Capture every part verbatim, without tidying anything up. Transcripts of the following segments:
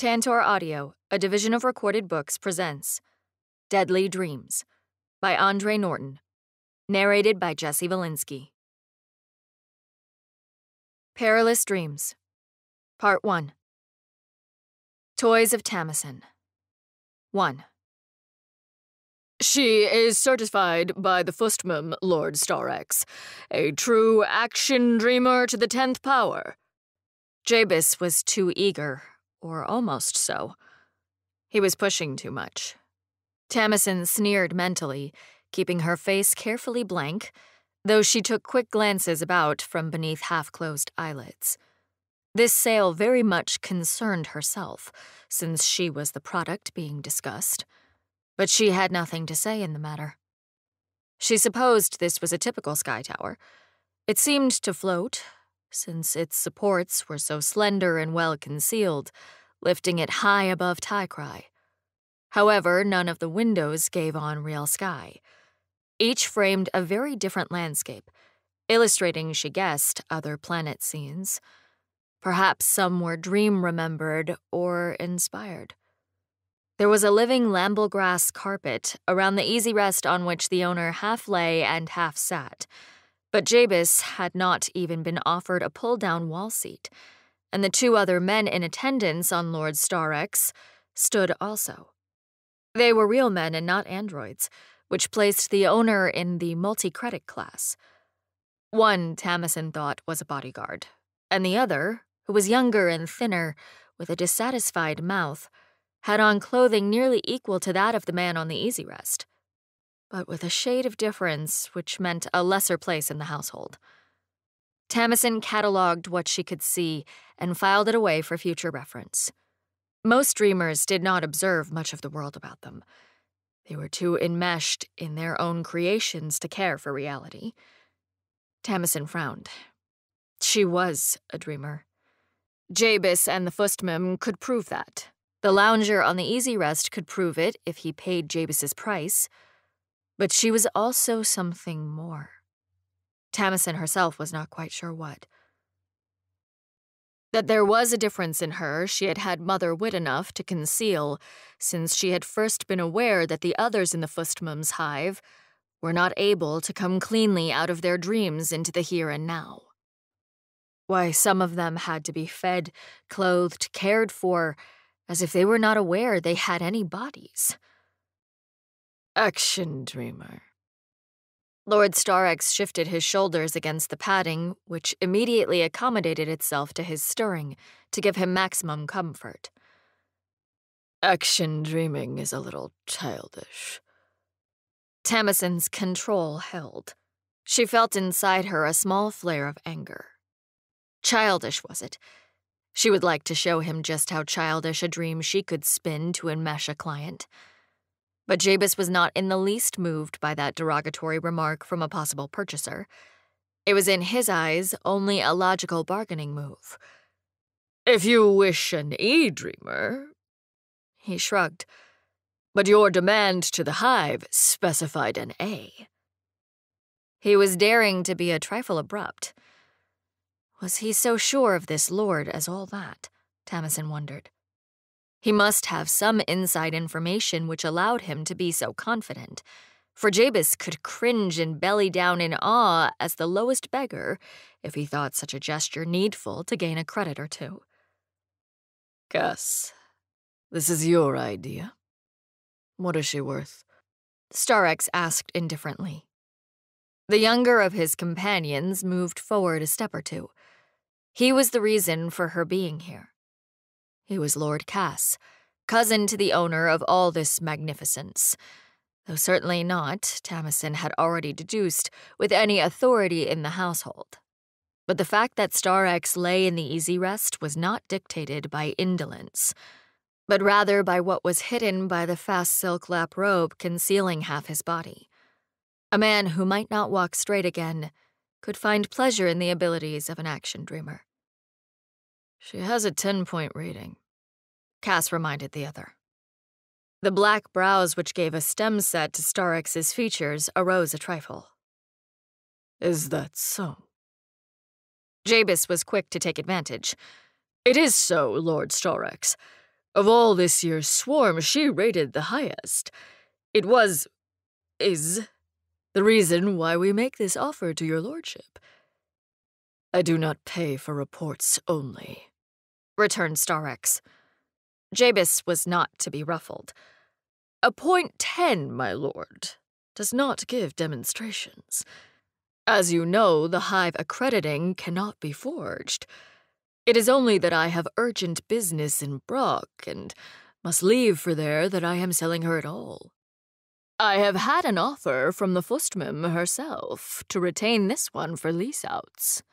Tantor Audio, a division of Recorded Books, presents Deadly Dreams by Andre Norton, narrated by Jesse Vilinsky. Perilous Dreams, Part one. Toys of Tamisen. one. She is certified by the Fustmum, Lord Starrex, a true action dreamer to the tenth power. Jabez was too eager, or almost so. He was pushing too much. Tamisen sneered mentally, keeping her face carefully blank, though she took quick glances about from beneath half-closed eyelids. This sale very much concerned herself, since she was the product being discussed. But she had nothing to say in the matter. She supposed this was a typical sky tower. It seemed to float, since its supports were so slender and well concealed, lifting it high above Tycry. However, none of the windows gave on real sky. Each framed a very different landscape, illustrating, she guessed, other planet scenes. Perhaps some were dream-remembered or inspired. There was a living lamble-grass carpet around the easy rest on which the owner half lay and half sat, but Jabez had not even been offered a pull-down wall seat, and the two other men in attendance on Lord Starrex stood also. They were real men and not androids, which placed the owner in the multi-credit class. One, Tamisen thought, was a bodyguard, and the other, who was younger and thinner, with a dissatisfied mouth, had on clothing nearly equal to that of the man on the easy rest, but with a shade of difference which meant a lesser place in the household. Tamisen catalogued what she could see and filed it away for future reference. Most dreamers did not observe much of the world about them. They were too enmeshed in their own creations to care for reality. Tamisen frowned. She was a dreamer. Jabez and the Fustmum could prove that. The lounger on the easy rest could prove it if he paid Jabez's price. But she was also something more. Tamisen herself was not quite sure what. That there was a difference in her she had had mother wit enough to conceal, since she had first been aware that the others in the Fustmum's hive were not able to come cleanly out of their dreams into the here and now. Why, some of them had to be fed, clothed, cared for, as if they were not aware they had any bodies. Action dreamer. Lord Starrex shifted his shoulders against the padding, which immediately accommodated itself to his stirring to give him maximum comfort. Action dreaming is a little childish. Tamisen's control held. She felt inside her a small flare of anger. Childish, was it? She would like to show him just how childish a dream she could spin to enmesh a client. But Jabez was not in the least moved by that derogatory remark from a possible purchaser. It was in his eyes only a logical bargaining move. If you wish an e-dreamer, he shrugged, but your demand to the hive specified an A. He was daring to be a trifle abrupt. Was he so sure of this lord as all that? Tamisen wondered. He must have some inside information which allowed him to be so confident, for Jabez could cringe and belly down in awe as the lowest beggar if he thought such a gesture needful to gain a credit or two. Gus, this is your idea. What is she worth? Starrex asked indifferently. The younger of his companions moved forward a step or two. He was the reason for her being here. He was Lord Cass, cousin to the owner of all this magnificence, though certainly not, Tamisen had already deduced, with any authority in the household. But the fact that Starrex lay in the easy rest was not dictated by indolence, but rather by what was hidden by the fast silk lap robe concealing half his body. A man who might not walk straight again could find pleasure in the abilities of an action dreamer. She has a ten-point rating, Cass reminded the other. The black brows which gave a stem set to Starrex's features arose a trifle. Is that so? Jabez was quick to take advantage. It is so, Lord Starrex. Of all this year's swarm, she rated the highest. It was, is, the reason why we make this offer to your lordship. I do not pay for reports only, returned Starrex. Jabis was not to be ruffled. A point ten, my lord, does not give demonstrations. As you know, the hive accrediting cannot be forged. It is only that I have urgent business in Brock and must leave for there that I am selling her at all. I have had an offer from the Fustmum herself to retain this one for lease-outs.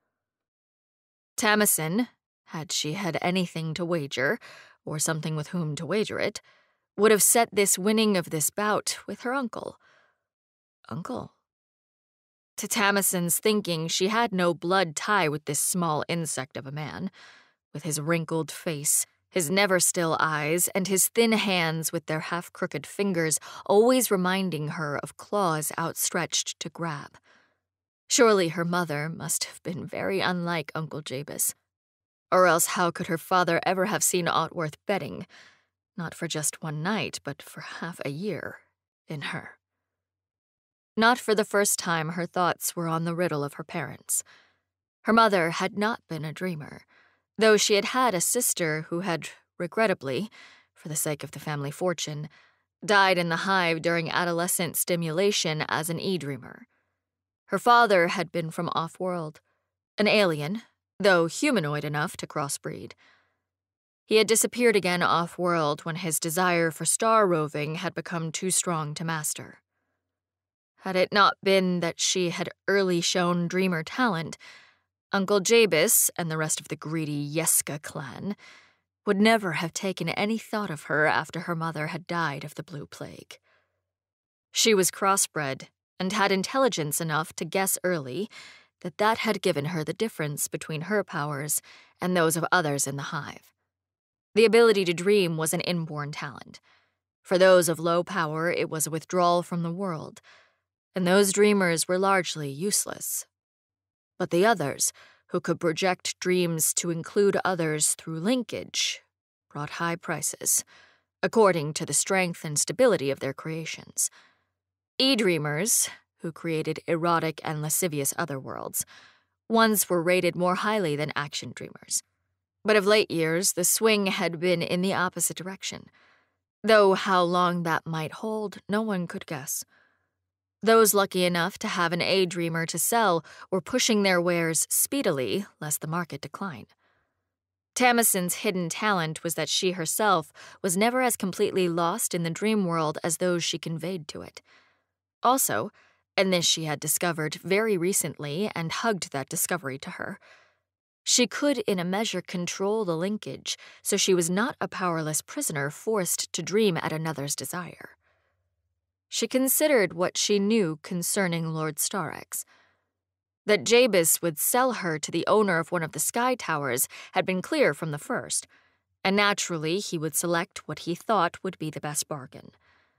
Tamisen, had she had anything to wager, or something with whom to wager it, would have set this winning of this bout with her uncle. Uncle? To Tamisen's thinking, she had no blood tie with this small insect of a man, with his wrinkled face, his never-still eyes, and his thin hands with their half-crooked fingers always reminding her of claws outstretched to grab. Surely her mother must have been very unlike Uncle Jabis. Or else how could her father ever have seen aught worth betting, not for just one night, but for half a year, in her? Not for the first time her thoughts were on the riddle of her parents. Her mother had not been a dreamer, though she had had a sister who had, regrettably, for the sake of the family fortune, died in the hive during adolescent stimulation as an e-dreamer. Her father had been from off-world, an alien, though humanoid enough to crossbreed. He had disappeared again off-world when his desire for star roving had become too strong to master. Had it not been that she had early shown dreamer talent, Uncle Jabis and the rest of the greedy Yeska clan would never have taken any thought of her after her mother had died of the blue plague. She was crossbred and had intelligence enough to guess early that that had given her the difference between her powers and those of others in the hive. The ability to dream was an inborn talent. For those of low power, it was a withdrawal from the world, and those dreamers were largely useless. But the others, who could project dreams to include others through linkage, brought high prices, according to the strength and stability of their creations. E-dreamers, who created erotic and lascivious otherworlds, once were rated more highly than action dreamers. But of late years, the swing had been in the opposite direction, though how long that might hold, no one could guess. Those lucky enough to have an A-dreamer to sell were pushing their wares speedily, lest the market decline. Tamisen's hidden talent was that she herself was never as completely lost in the dream world as those she conveyed to it. Also, and this she had discovered very recently and hugged that discovery to her, she could in a measure control the linkage, so she was not a powerless prisoner forced to dream at another's desire. She considered what she knew concerning Lord Starrex. That Jabis would sell her to the owner of one of the sky towers had been clear from the first, and naturally he would select what he thought would be the best bargain.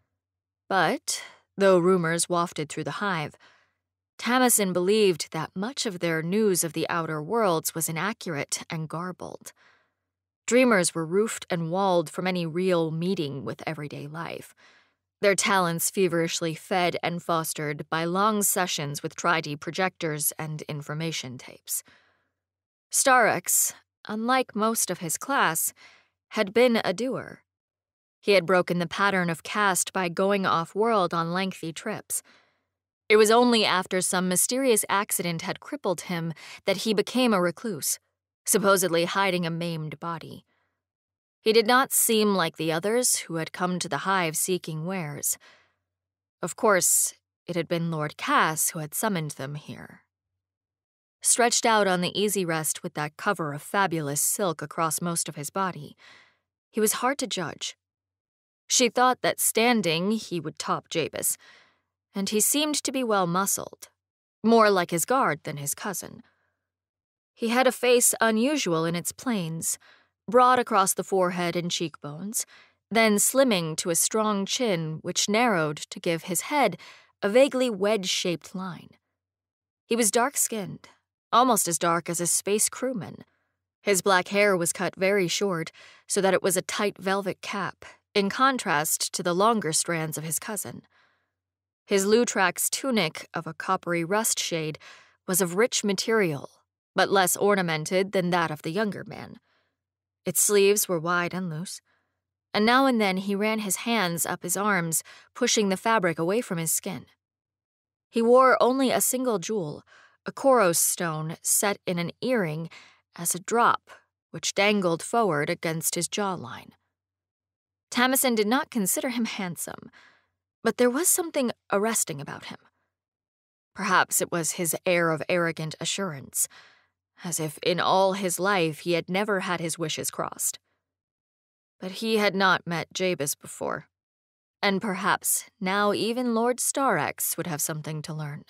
But, though rumors wafted through the hive, Tamisen believed that much of their news of the outer worlds was inaccurate and garbled. Dreamers were roofed and walled from any real meeting with everyday life, their talents feverishly fed and fostered by long sessions with tri D projectors and information tapes. Starrex, unlike most of his class, had been a doer. He had broken the pattern of caste by going off-world on lengthy trips. It was only after some mysterious accident had crippled him that he became a recluse, supposedly hiding a maimed body. He did not seem like the others who had come to the hive seeking wares. Of course, it had been Lord Cass who had summoned them here. Stretched out on the easy rest with that cover of fabulous silk across most of his body, he was hard to judge. She thought that standing he would top Jabis, and he seemed to be well muscled, more like his guard than his cousin. He had a face unusual in its planes, broad across the forehead and cheekbones, then slimming to a strong chin which narrowed to give his head a vaguely wedge-shaped line. He was dark-skinned, almost as dark as a space crewman, His black hair was cut very short, so that it was a tight velvet cap, in contrast to the longer strands of his cousin. His Lutrax tunic of a coppery rust shade was of rich material, but less ornamented than that of the younger man. Its sleeves were wide and loose, and now and then he ran his hands up his arms, pushing the fabric away from his skin. He wore only a single jewel, a Koros stone set in an earring as a drop, which dangled forward against his jawline. Tamisen did not consider him handsome, but there was something arresting about him. Perhaps it was his air of arrogant assurance, as if in all his life he had never had his wishes crossed. But he had not met Jabez before, and perhaps now even Lord Starrex would have something to learn.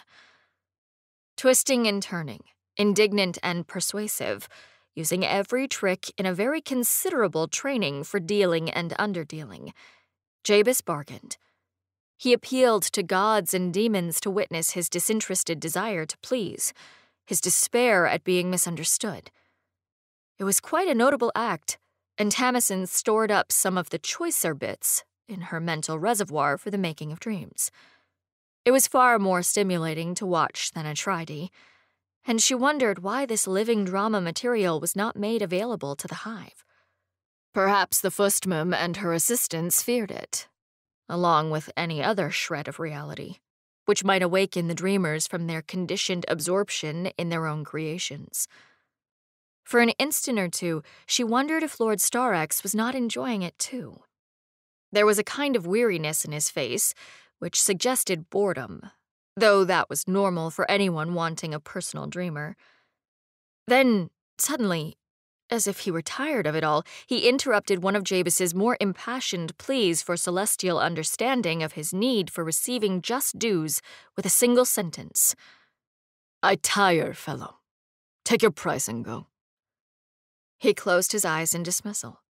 Twisting and turning, indignant and persuasive, using every trick in a very considerable training for dealing and underdealing, Jabez bargained. He appealed to gods and demons to witness his disinterested desire to please, his despair at being misunderstood. It was quite a notable act, and Tamisen stored up some of the choicer bits in her mental reservoir for the making of dreams. It was far more stimulating to watch than a tridy, and she wondered why this living drama material was not made available to the hive. Perhaps the Fustmum and her assistants feared it, along with any other shred of reality, which might awaken the dreamers from their conditioned absorption in their own creations. For an instant or two, she wondered if Lord Starrex was not enjoying it too. There was a kind of weariness in his face, which suggested boredom, though that was normal for anyone wanting a personal dreamer. Then, suddenly, as if he were tired of it all, he interrupted one of Jabez's more impassioned pleas for celestial understanding of his need for receiving just dues with a single sentence. "I tire, fellow. Take your price and go." He closed his eyes in dismissal.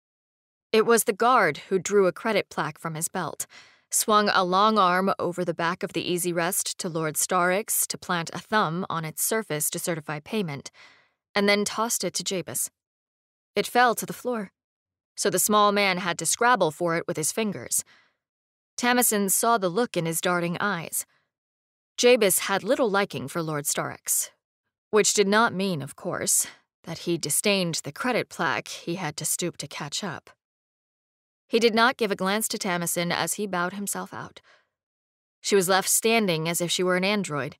It was the guard who drew a credit plaque from his belt, swung a long arm over the back of the easy rest to Lord Starrex to plant a thumb on its surface to certify payment, and then tossed it to Jabez. It fell to the floor, so the small man had to scrabble for it with his fingers. Tamisen saw the look in his darting eyes. Jabez had little liking for Lord Starrex, which did not mean, of course, that he disdained the credit plaque he had to stoop to catch up. He did not give a glance to Tamisen as he bowed himself out. She was left standing as if she were an android.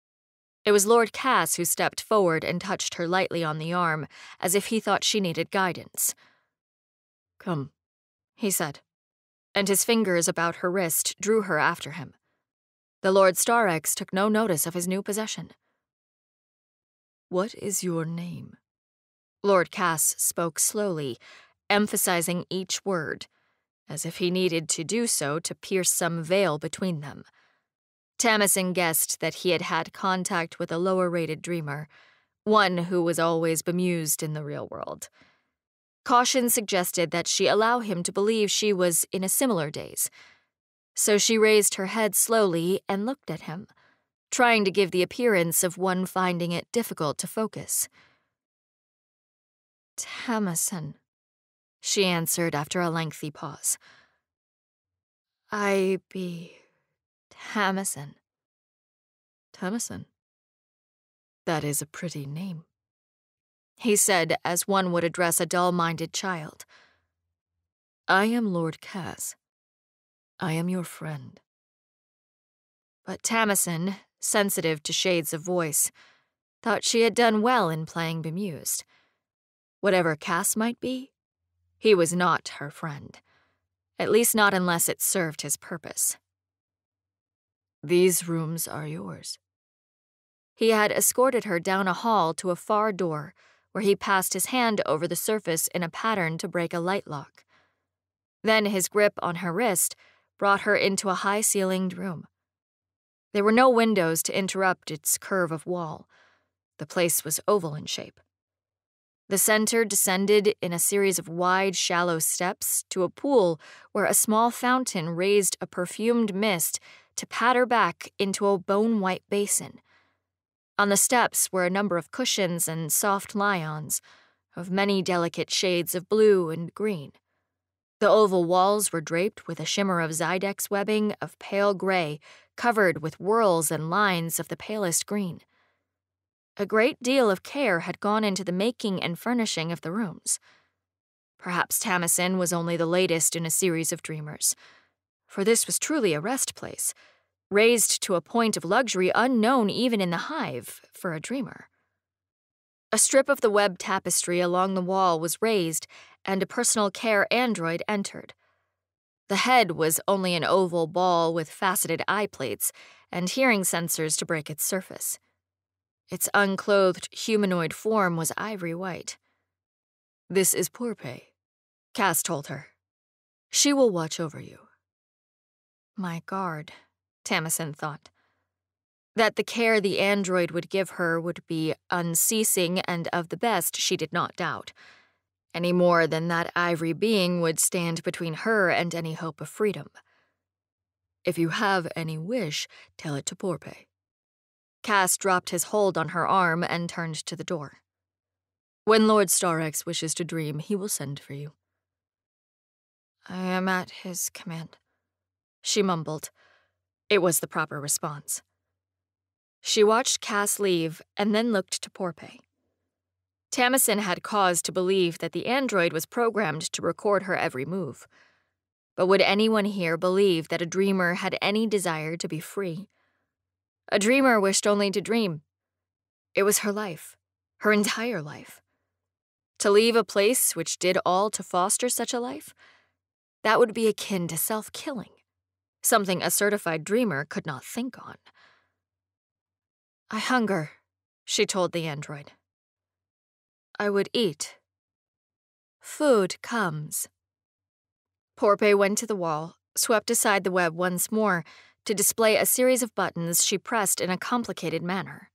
It was Lord Cass who stepped forward and touched her lightly on the arm, as if he thought she needed guidance. "Come," he said, and his fingers about her wrist drew her after him. The Lord Starrex took no notice of his new possession. "What is your name?" Lord Cass spoke slowly, emphasizing each word, as if he needed to do so to pierce some veil between them. Tamisen guessed that he had had contact with a lower-rated dreamer, one who was always bemused in the real world. Caution suggested that she allow him to believe she was in a similar daze, so she raised her head slowly and looked at him, trying to give the appearance of one finding it difficult to focus. "Tamisen," she answered after a lengthy pause. "I be Tamisen." "Tamisen? That is a pretty name," he said as one would address a dull-minded child. "I am Lord Cass. I am your friend." But Tamisen, sensitive to shades of voice, thought she had done well in playing bemused. Whatever Cass might be, he was not her friend, at least not unless it served his purpose. "These rooms are yours." He had escorted her down a hall to a far door, where he passed his hand over the surface in a pattern to break a light lock. Then his grip on her wrist brought her into a high-ceilinged room. There were no windows to interrupt its curve of wall. The place was oval in shape. The center descended in a series of wide, shallow steps to a pool where a small fountain raised a perfumed mist to patter back into a bone-white basin. On the steps were a number of cushions and soft lions, of many delicate shades of blue and green. The oval walls were draped with a shimmer of Zydex webbing of pale gray, covered with whorls and lines of the palest green. A great deal of care had gone into the making and furnishing of the rooms. Perhaps Tamisen was only the latest in a series of dreamers, for this was truly a rest place, raised to a point of luxury unknown even in the hive for a dreamer. A strip of the web tapestry along the wall was raised, and a personal care android entered. The head was only an oval ball with faceted eye plates and hearing sensors to break its surface. Its unclothed humanoid form was ivory white. "This is Porpe," Cass told her. "She will watch over you." My guard, Tamisen thought. That the care the android would give her would be unceasing and of the best she did not doubt, any more than that ivory being would stand between her and any hope of freedom. "If you have any wish, tell it to Porpe." Cass dropped his hold on her arm and turned to the door. "When Lord Starrex wishes to dream, he will send for you." "I am at his command," she mumbled. It was the proper response. She watched Cass leave and then looked to Porpe. Tamisen had cause to believe that the android was programmed to record her every move. But would anyone here believe that a dreamer had any desire to be free? A dreamer wished only to dream. It was her life, her entire life. To leave a place which did all to foster such a life? That would be akin to self-killing, something a certified dreamer could not think on. "I hunger," she told the android. "I would eat." "Food comes." Porpe went to the wall, swept aside the web once more, to display a series of buttons she pressed in a complicated manner.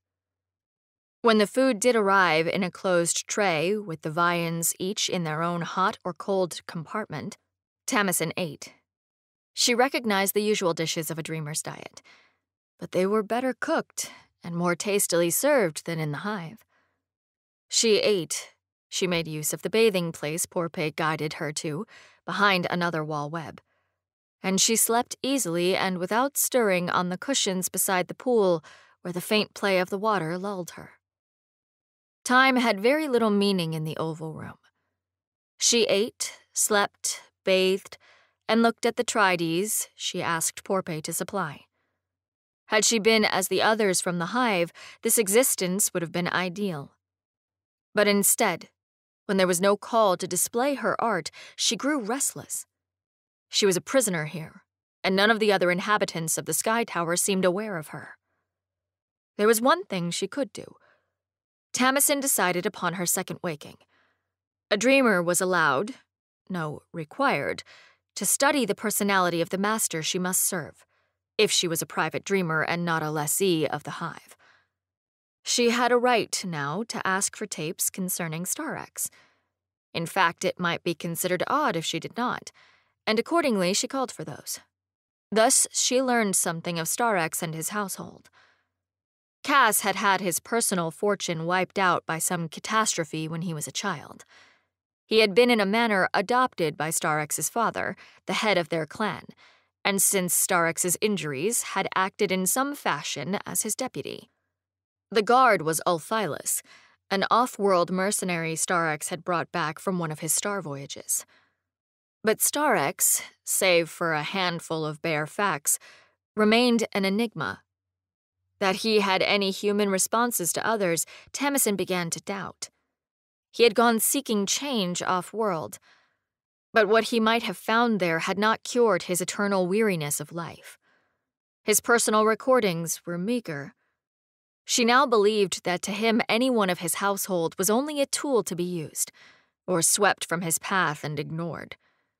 When the food did arrive in a closed tray, with the viands each in their own hot or cold compartment, Tamisen ate. She recognized the usual dishes of a dreamer's diet, but they were better cooked and more tastily served than in the hive. She ate. She made use of the bathing place Porpe guided her to, behind another wall web. And she slept easily and without stirring on the cushions beside the pool where the faint play of the water lulled her. Time had very little meaning in the oval room. She ate, slept, bathed, and looked at the trides she asked Porpe to supply. Had she been as the others from the hive, this existence would have been ideal. But instead, when there was no call to display her art, she grew restless. She was a prisoner here, and none of the other inhabitants of the Sky Tower seemed aware of her. There was one thing she could do. Tamisen decided upon her second waking. A dreamer was allowed, no, required, to study the personality of the master she must serve, if she was a private dreamer and not a lessee of the hive. She had a right now to ask for tapes concerning Starrex. In fact, it might be considered odd if she did not, and accordingly she called for those. Thus, she learned something of Starrex and his household. Cass had had his personal fortune wiped out by some catastrophe when he was a child. He had been in a manner adopted by Starrex's father, the head of their clan, and since Starrex's injuries had acted in some fashion as his deputy. The guard was Ulphilus, an off-world mercenary Starrex had brought back from one of his star voyages. But Starrex, save for a handful of bare facts, remained an enigma. That he had any human responses to others, Tamisen began to doubt. He had gone seeking change off-world, but what he might have found there had not cured his eternal weariness of life. His personal recordings were meager. She now believed that to him any one of his household was only a tool to be used, or swept from his path and ignored.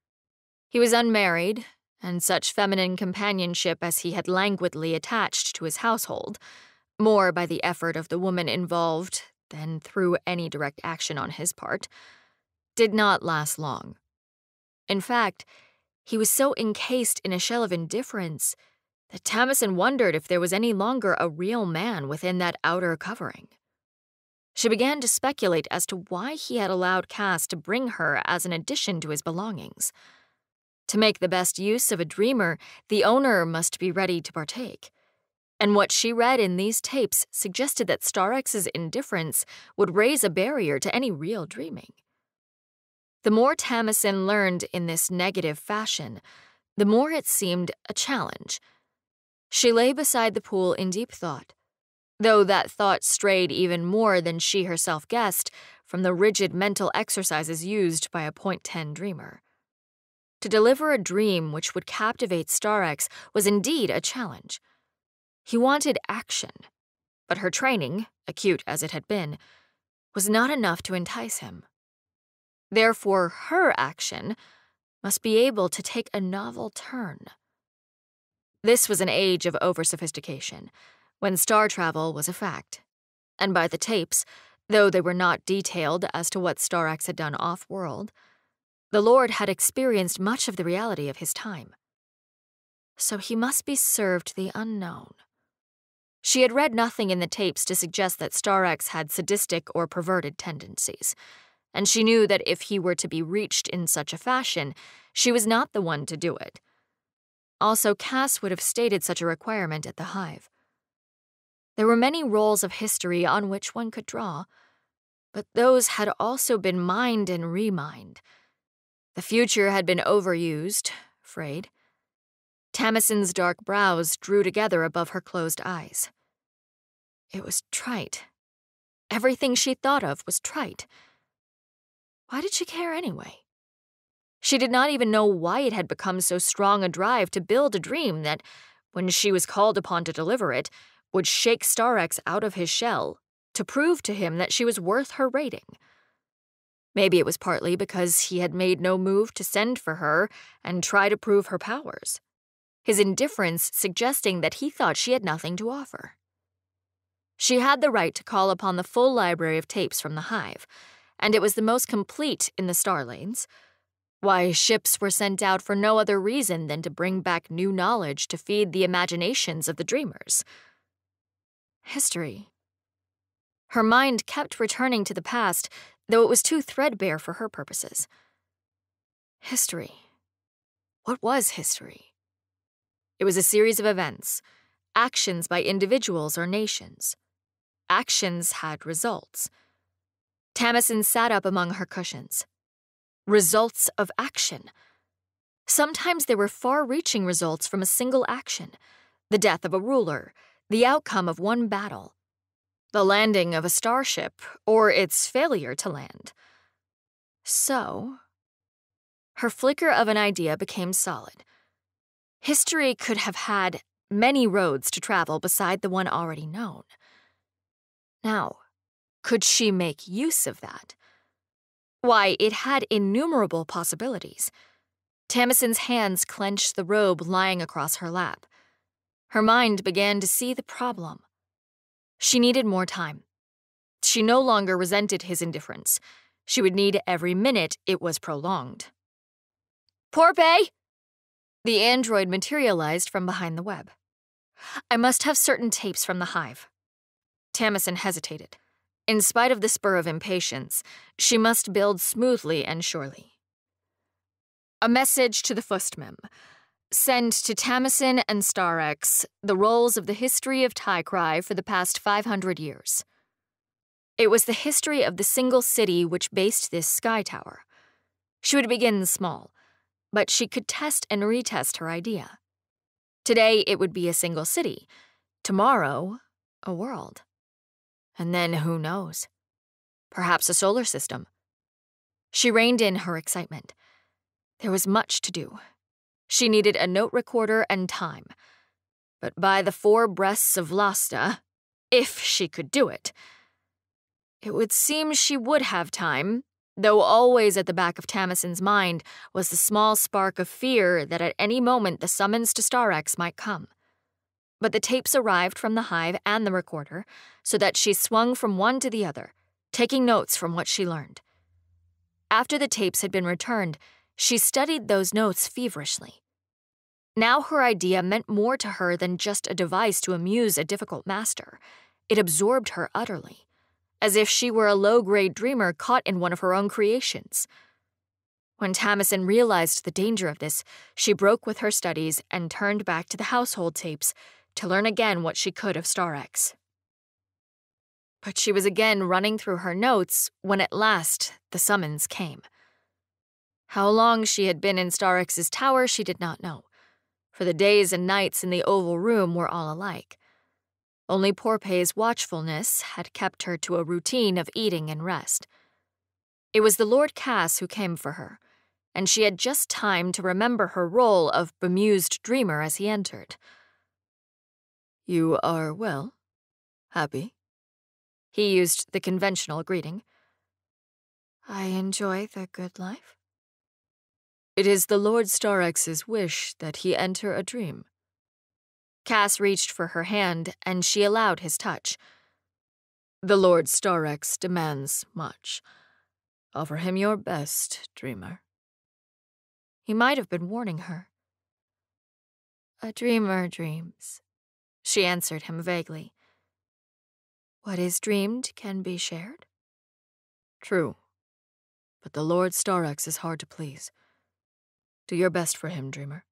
He was unmarried, and such feminine companionship as he had languidly attached to his household, more by the effort of the woman involved than through any direct action on his part, did not last long. In fact, he was so encased in a shell of indifference that Tamisen wondered if there was any longer a real man within that outer covering. She began to speculate as to why he had allowed Cass to bring her as an addition to his belongings. To make the best use of a dreamer, the owner must be ready to partake. And what she read in these tapes suggested that Starrex's indifference would raise a barrier to any real dreaming. The more Tamisen learned in this negative fashion, the more it seemed a challenge. She lay beside the pool in deep thought, though that thought strayed even more than she herself guessed from the rigid mental exercises used by a point ten dreamer. To deliver a dream which would captivate Starrex was indeed a challenge. He wanted action, but her training, acute as it had been, was not enough to entice him. Therefore, her action must be able to take a novel turn. This was an age of over-sophistication, when star travel was a fact, and by the tapes, though they were not detailed as to what Starrex had done off-world, the Lord had experienced much of the reality of his time. So he must be served the unknown. She had read nothing in the tapes to suggest that Starrex had sadistic or perverted tendencies, and she knew that if he were to be reached in such a fashion, she was not the one to do it. Also, Cass would have stated such a requirement at the Hive. There were many rolls of history on which one could draw, but those had also been mined and remined. The future had been overused, frayed. Tamisen's dark brows drew together above her closed eyes. It was trite. Everything she thought of was trite. Why did she care anyway? She did not even know why it had become so strong a drive to build a dream that, when she was called upon to deliver it, would shake Starrex out of his shell to prove to him that she was worth her rating. Maybe it was partly because he had made no move to send for her and try to prove her powers, his indifference suggesting that he thought she had nothing to offer. She had the right to call upon the full library of tapes from the Hive, and it was the most complete in the star lanes. Why, ships were sent out for no other reason than to bring back new knowledge to feed the imaginations of the dreamers. History. Her mind kept returning to the past, though it was too threadbare for her purposes. History. What was history? It was a series of events, actions by individuals or nations. Actions had results. Tamisen sat up among her cushions. Results of action. Sometimes there were far-reaching results from a single action, the death of a ruler, the outcome of one battle, the landing of a starship, or its failure to land. So, her flicker of an idea became solid. History could have had many roads to travel beside the one already known. Now, could she make use of that? Why, it had innumerable possibilities. Tamisen's hands clenched the robe lying across her lap. Her mind began to see the problem. She needed more time. She no longer resented his indifference. She would need every minute it was prolonged. Porpe! The android materialized from behind the web. I must have certain tapes from the Hive. Tamisen hesitated. In spite of the spur of impatience, she must build smoothly and surely. A message to the Fustmem. Send to Tamisen and Starrex the rolls of the history of Tycry for the past five hundred years. It was the history of the single city which based this sky tower. She would begin small, but she could test and retest her idea. Today it would be a single city. Tomorrow, a world. And then who knows? Perhaps a solar system. She reined in her excitement. There was much to do. She needed a note recorder and time. But by the four breasts of Lasta, if she could do it, it would seem she would have time, though always at the back of Tamisen's mind was the small spark of fear that at any moment the summons to Starrex might come. But the tapes arrived from the Hive and the recorder, so that she swung from one to the other, taking notes from what she learned. After the tapes had been returned, she studied those notes feverishly. Now her idea meant more to her than just a device to amuse a difficult master. It absorbed her utterly, as if she were a low-grade dreamer caught in one of her own creations. When Tamisen realized the danger of this, she broke with her studies and turned back to the household tapes to learn again what she could of Starrex. But she was again running through her notes when at last the summons came. How long she had been in Starrex's tower she did not know, for the days and nights in the Oval Room were all alike. Only Porpe's watchfulness had kept her to a routine of eating and rest. It was the Lord Cass who came for her, and she had just time to remember her role of bemused dreamer as he entered. "You are well? Happy?" He used the conventional greeting. "I enjoy the good life." "It is the Lord Starrex's wish that he enter a dream." Cass reached for her hand, and she allowed his touch. "The Lord Starrex demands much. Offer him your best, dreamer." He might have been warning her. "A dreamer dreams," she answered him vaguely. "What is dreamed can be shared." "True, but the Lord Starrex is hard to please. Do your best for him, dreamer."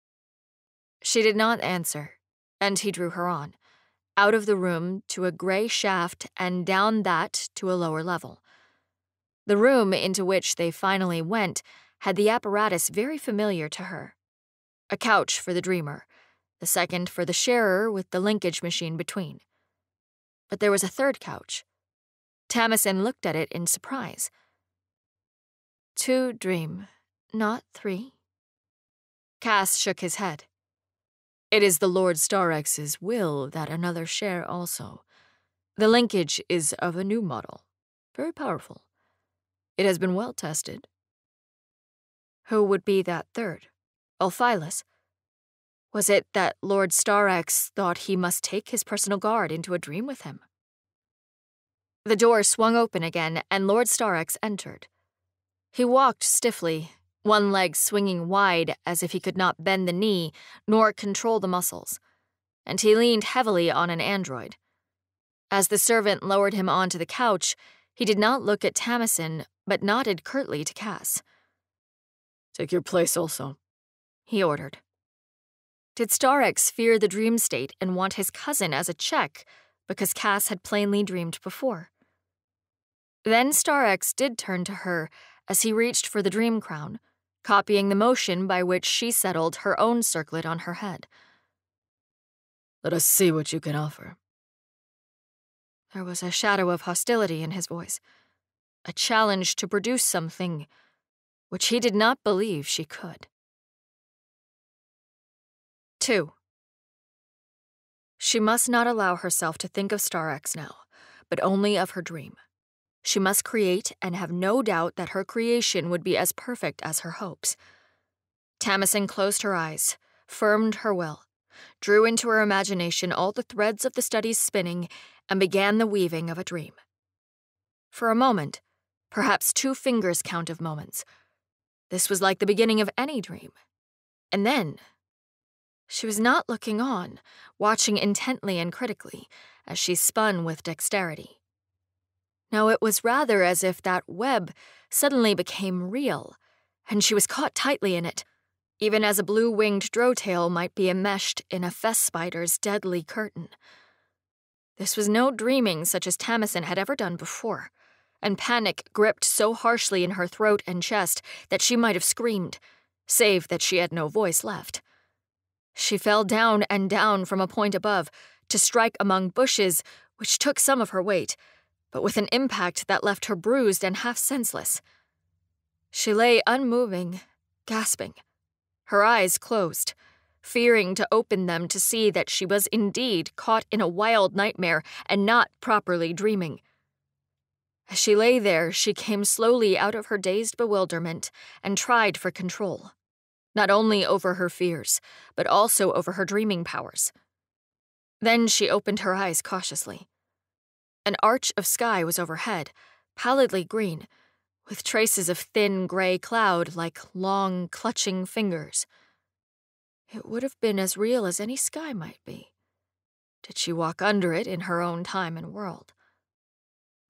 She did not answer, and he drew her on, out of the room to a gray shaft and down that to a lower level. The room into which they finally went had the apparatus very familiar to her. A couch for the dreamer, the second for the sharer with the linkage machine between. But there was a third couch. Tamisen looked at it in surprise. "Two dream, not three?" Cass shook his head. "It is the Lord Starrex's will that another share also. The linkage is of a new model, very powerful. It has been well tested." Who would be that third? Ulfilas? Was it that Lord Starrex thought he must take his personal guard into a dream with him? The door swung open again, and Lord Starrex entered. He walked stiffly, one leg swinging wide as if he could not bend the knee nor control the muscles, and he leaned heavily on an android. As the servant lowered him onto the couch, he did not look at Tamisen, but nodded curtly to Cass. "Take your place also," he ordered. Did Starrex fear the dream state and want his cousin as a check because Cass had plainly dreamed before? Then Starrex did turn to her as he reached for the dream crown, copying the motion by which she settled her own circlet on her head. "Let us see what you can offer." There was a shadow of hostility in his voice, a challenge to produce something which he did not believe she could. Two. She must not allow herself to think of Starrex now, but only of her dream. She must create and have no doubt that her creation would be as perfect as her hopes. Tamisen closed her eyes, firmed her will, drew into her imagination all the threads of the study's spinning, and began the weaving of a dream. For a moment, perhaps two fingers' count of moments, this was like the beginning of any dream. And then, she was not looking on, watching intently and critically, as she spun with dexterity. No, it was rather as if that web suddenly became real, and she was caught tightly in it, even as a blue-winged drowtail might be enmeshed in a fess spider's deadly curtain. This was no dreaming such as Tamisen had ever done before, and panic gripped so harshly in her throat and chest that she might have screamed, save that she had no voice left. She fell down and down from a point above to strike among bushes, which took some of her weight, but with an impact that left her bruised and half senseless. She lay unmoving, gasping, her eyes closed, fearing to open them to see that she was indeed caught in a wild nightmare and not properly dreaming. As she lay there, she came slowly out of her dazed bewilderment and tried for control, not only over her fears, but also over her dreaming powers. Then she opened her eyes cautiously. An arch of sky was overhead, pallidly green, with traces of thin gray cloud like long, clutching fingers. It would have been as real as any sky might be, did she walk under it in her own time and world.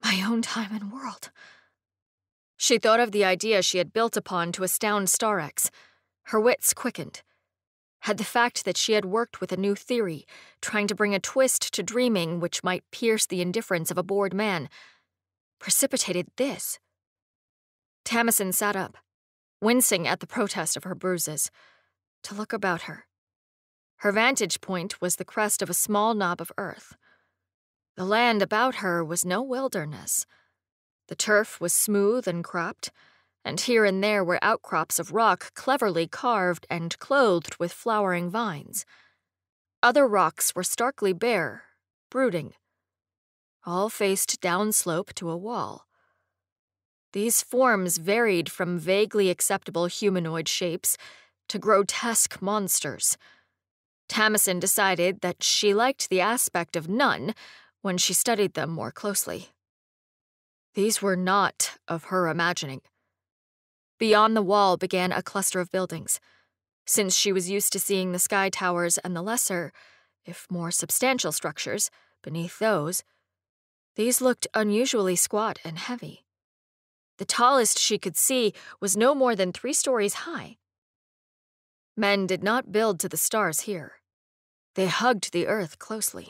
My own time and world. She thought of the idea she had built upon to astound Starrex. Her wits quickened. Had the fact that she had worked with a new theory, trying to bring a twist to dreaming which might pierce the indifference of a bored man, precipitated this? Tamisen sat up, wincing at the protest of her bruises, to look about her. Her vantage point was the crest of a small knob of earth. The land about her was no wilderness. The turf was smooth and cropped, and here and there were outcrops of rock cleverly carved and clothed with flowering vines. Other rocks were starkly bare, brooding. All faced downslope to a wall. These forms varied from vaguely acceptable humanoid shapes to grotesque monsters. Tamisen decided that she liked the aspect of none when she studied them more closely. These were not of her imagining. Beyond the wall began a cluster of buildings. Since she was used to seeing the sky towers and the lesser, if more substantial structures, beneath those, these looked unusually squat and heavy. The tallest she could see was no more than three stories high. Men did not build to the stars here. They hugged the earth closely.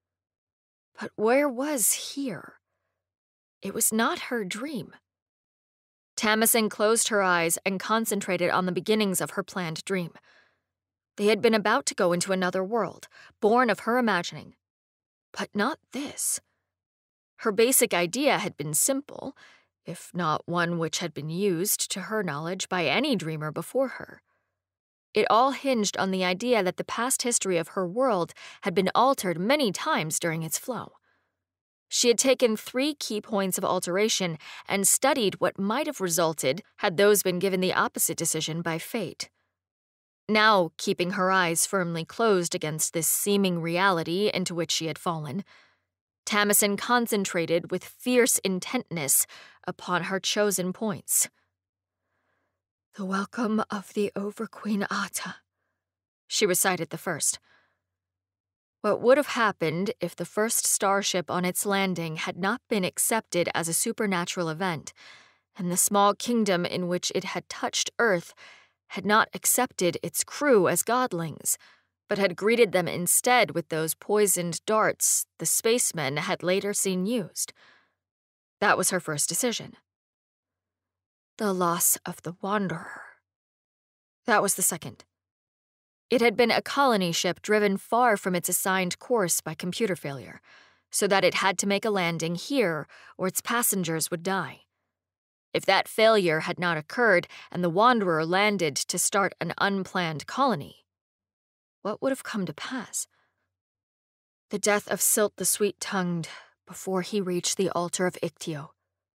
But where was here? It was not her dream. Tamisen closed her eyes and concentrated on the beginnings of her planned dream. They had been about to go into another world, born of her imagining. But not this. Her basic idea had been simple, if not one which had been used, to her knowledge, by any dreamer before her. It all hinged on the idea that the past history of her world had been altered many times during its flow. She had taken three key points of alteration and studied what might have resulted had those been given the opposite decision by fate. Now, keeping her eyes firmly closed against this seeming reality into which she had fallen, Tamisen concentrated with fierce intentness upon her chosen points. The welcome of the Overqueen Ata, she recited the first. What would have happened if the first starship on its landing had not been accepted as a supernatural event, and the small kingdom in which it had touched Earth had not accepted its crew as godlings, but had greeted them instead with those poisoned darts the spacemen had later seen used? That was her first decision. The loss of the Wanderer. That was the second. It had been a colony ship driven far from its assigned course by computer failure, so that it had to make a landing here or its passengers would die. If that failure had not occurred and the Wanderer landed to start an unplanned colony, what would have come to pass? The death of Silt the Sweet-Tongued before he reached the altar of Ictio.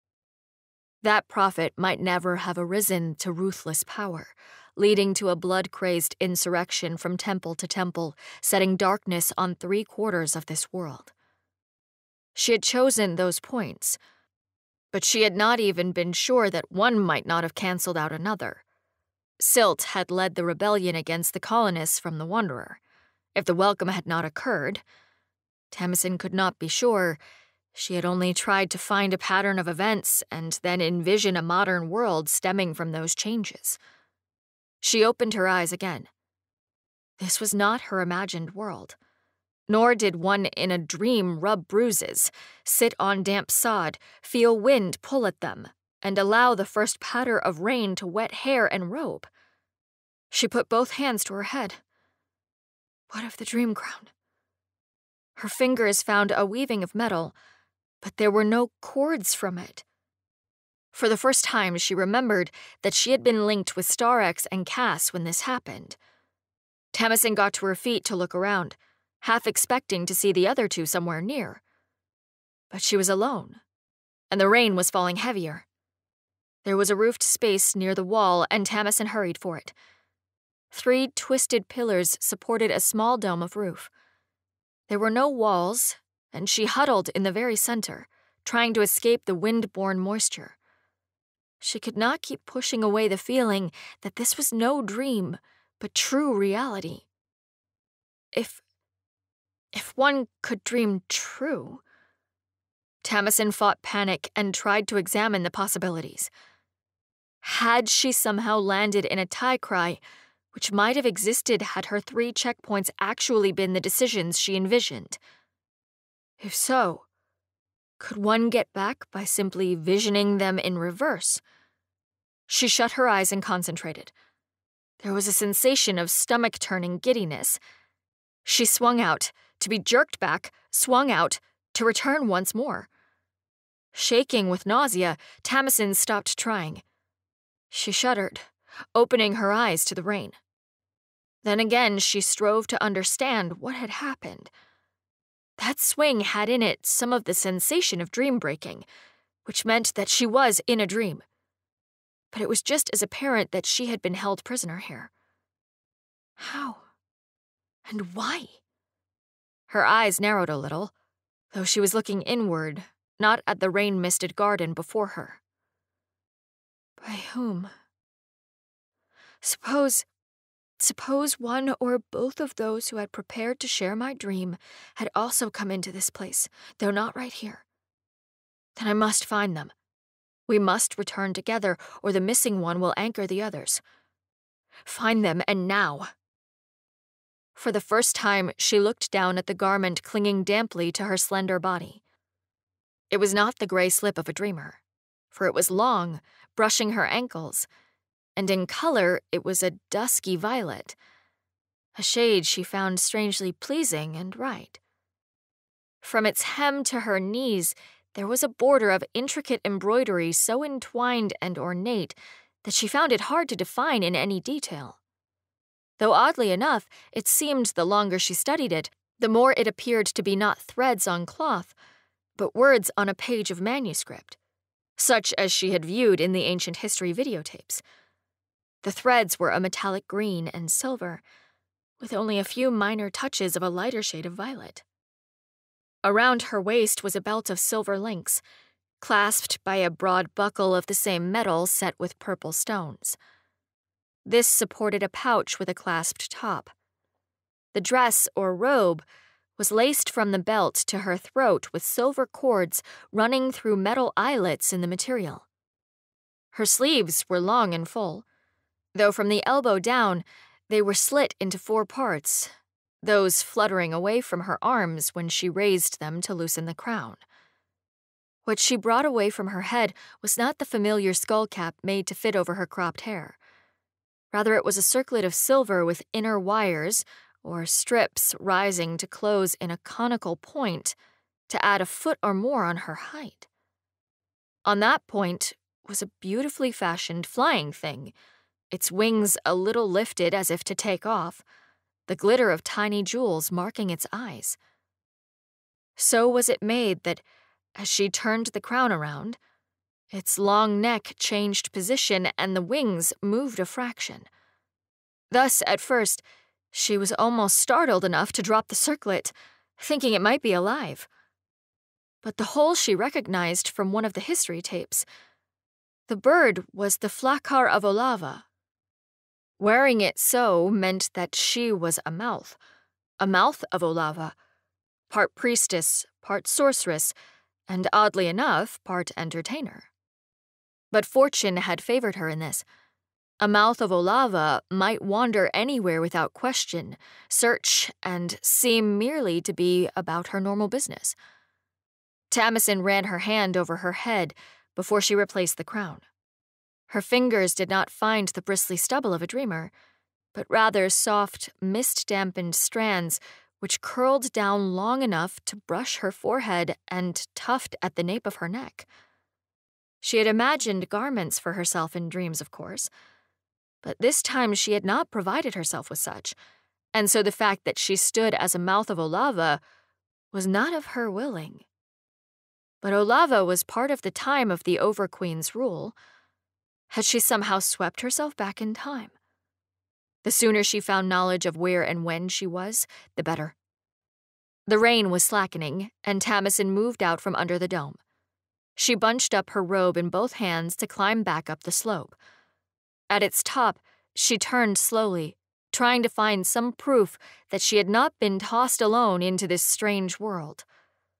That prophet might never have arisen to ruthless power, leading to a blood-crazed insurrection from temple to temple, setting darkness on three-quarters of this world. She had chosen those points, but she had not even been sure that one might not have cancelled out another. Silt had led the rebellion against the colonists from the Wanderer. If the welcome had not occurred, Tamisen could not be sure. She had only tried to find a pattern of events and then envision a modern world stemming from those changes. She opened her eyes again. This was not her imagined world. Nor did one in a dream rub bruises, sit on damp sod, feel wind pull at them, and allow the first patter of rain to wet hair and robe. She put both hands to her head. What of the dream crown? Her fingers found a weaving of metal, but there were no cords from it. For the first time, she remembered that she had been linked with Starrex and Cass when this happened. Tamisen got to her feet to look around, half expecting to see the other two somewhere near. But she was alone, and the rain was falling heavier. There was a roofed space near the wall, and Tamisen hurried for it. Three twisted pillars supported a small dome of roof. There were no walls, and she huddled in the very center, trying to escape the wind-borne moisture. She could not keep pushing away the feeling that this was no dream, but true reality. If... if one could dream true, Tamisen fought panic and tried to examine the possibilities. Had she somehow landed in a tie cry, which might have existed had her three checkpoints actually been the decisions she envisioned? If so, could one get back by simply visioning them in reverse? She shut her eyes and concentrated. There was a sensation of stomach-turning giddiness. She swung out, to be jerked back, swung out, to return once more. Shaking with nausea, Tamisen stopped trying. She shuddered, opening her eyes to the rain. Then again, she strove to understand what had happened. That swing had in it some of the sensation of dream-breaking, which meant that she was in a dream. But it was just as apparent that she had been held prisoner here. How? And why? Her eyes narrowed a little, though she was looking inward, not at the rain-misted garden before her. By whom? Suppose, suppose one or both of those who had prepared to share my dream had also come into this place, though not right here. Then I must find them. We must return together, or the missing one will anchor the others. Find them, and now. For the first time, she looked down at the garment clinging damply to her slender body. It was not the gray slip of a dreamer, for it was long, brushing her ankles, and in color it was a dusky violet, a shade she found strangely pleasing and right. From its hem to her knees, there was a border of intricate embroidery so entwined and ornate that she found it hard to define in any detail. Though oddly enough, it seemed the longer she studied it, the more it appeared to be not threads on cloth, but words on a page of manuscript, such as she had viewed in the ancient history videotapes. The threads were a metallic green and silver, with only a few minor touches of a lighter shade of violet. Around her waist was a belt of silver links, clasped by a broad buckle of the same metal set with purple stones. This supported a pouch with a clasped top. The dress, or robe, was laced from the belt to her throat with silver cords running through metal eyelets in the material. Her sleeves were long and full, though from the elbow down they were slit into four parts, those fluttering away from her arms when she raised them to loosen the crown. What she brought away from her head was not the familiar skull cap made to fit over her cropped hair. Rather, it was a circlet of silver with inner wires, or strips rising to close in a conical point to add a foot or more on her height. On that point was a beautifully fashioned flying thing, its wings a little lifted as if to take off, the glitter of tiny jewels marking its eyes. So was it made that, as she turned the crown around, its long neck changed position and the wings moved a fraction. Thus, at first, she was almost startled enough to drop the circlet, thinking it might be alive. But the whole she recognized from one of the history tapes. The bird was the Flakar of Olava. Wearing it so meant that she was a mouth, a mouth of Olava, part priestess, part sorceress, and oddly enough, part entertainer. But fortune had favored her in this. A mouth of Olava might wander anywhere without question, search, and seem merely to be about her normal business. Tamisen ran her hand over her head before she replaced the crown. Her fingers did not find the bristly stubble of a dreamer, but rather soft, mist-dampened strands which curled down long enough to brush her forehead and tuft at the nape of her neck. She had imagined garments for herself in dreams, of course, but this time she had not provided herself with such, and so the fact that she stood as a mouth of Olava was not of her willing. But Olava was part of the time of the Overqueen's rule. Had she somehow swept herself back in time? The sooner she found knowledge of where and when she was, the better. The rain was slackening, and Tamisen moved out from under the dome. She bunched up her robe in both hands to climb back up the slope. At its top, she turned slowly, trying to find some proof that she had not been tossed alone into this strange world.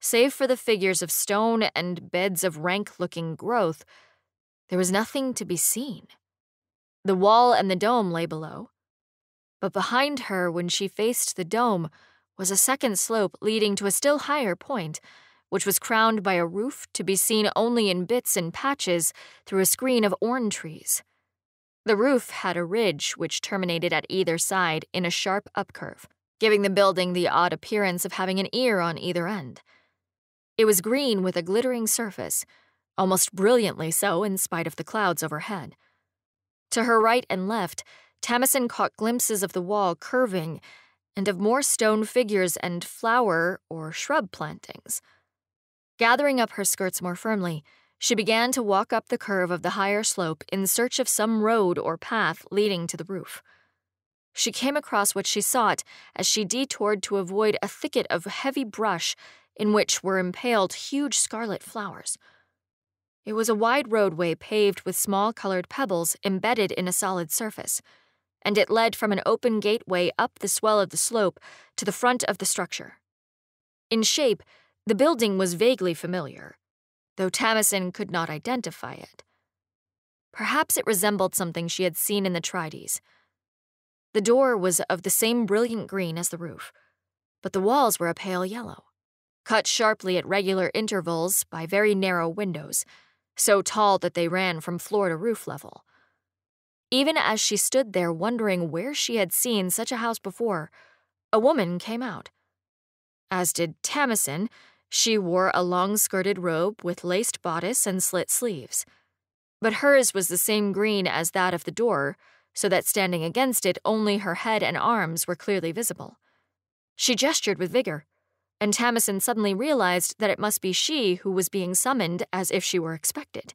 Save for the figures of stone and beds of rank-looking growth, there was nothing to be seen. The wall and the dome lay below, but behind her, when she faced the dome, was a second slope leading to a still higher point, which was crowned by a roof to be seen only in bits and patches through a screen of orange trees. The roof had a ridge which terminated at either side in a sharp upcurve, giving the building the odd appearance of having an ear on either end. It was green with a glittering surface, almost brilliantly so in spite of the clouds overhead. To her right and left, Tamisen caught glimpses of the wall curving and of more stone figures and flower or shrub plantings. Gathering up her skirts more firmly, she began to walk up the curve of the higher slope in search of some road or path leading to the roof. She came across what she sought as she detoured to avoid a thicket of heavy brush in which were impaled huge scarlet flowers. It was a wide roadway paved with small colored pebbles embedded in a solid surface, and it led from an open gateway up the swell of the slope to the front of the structure. In shape, the building was vaguely familiar, though Tamisen could not identify it. Perhaps it resembled something she had seen in the Trides. The door was of the same brilliant green as the roof, but the walls were a pale yellow, cut sharply at regular intervals by very narrow windows, so tall that they ran from floor to roof level. Even as she stood there wondering where she had seen such a house before, a woman came out. As did Tamisen, she wore a long-skirted robe with laced bodice and slit sleeves. But hers was the same green as that of the door, so that standing against it only her head and arms were clearly visible. She gestured with vigor, and Tamisen suddenly realized that it must be she who was being summoned as if she were expected.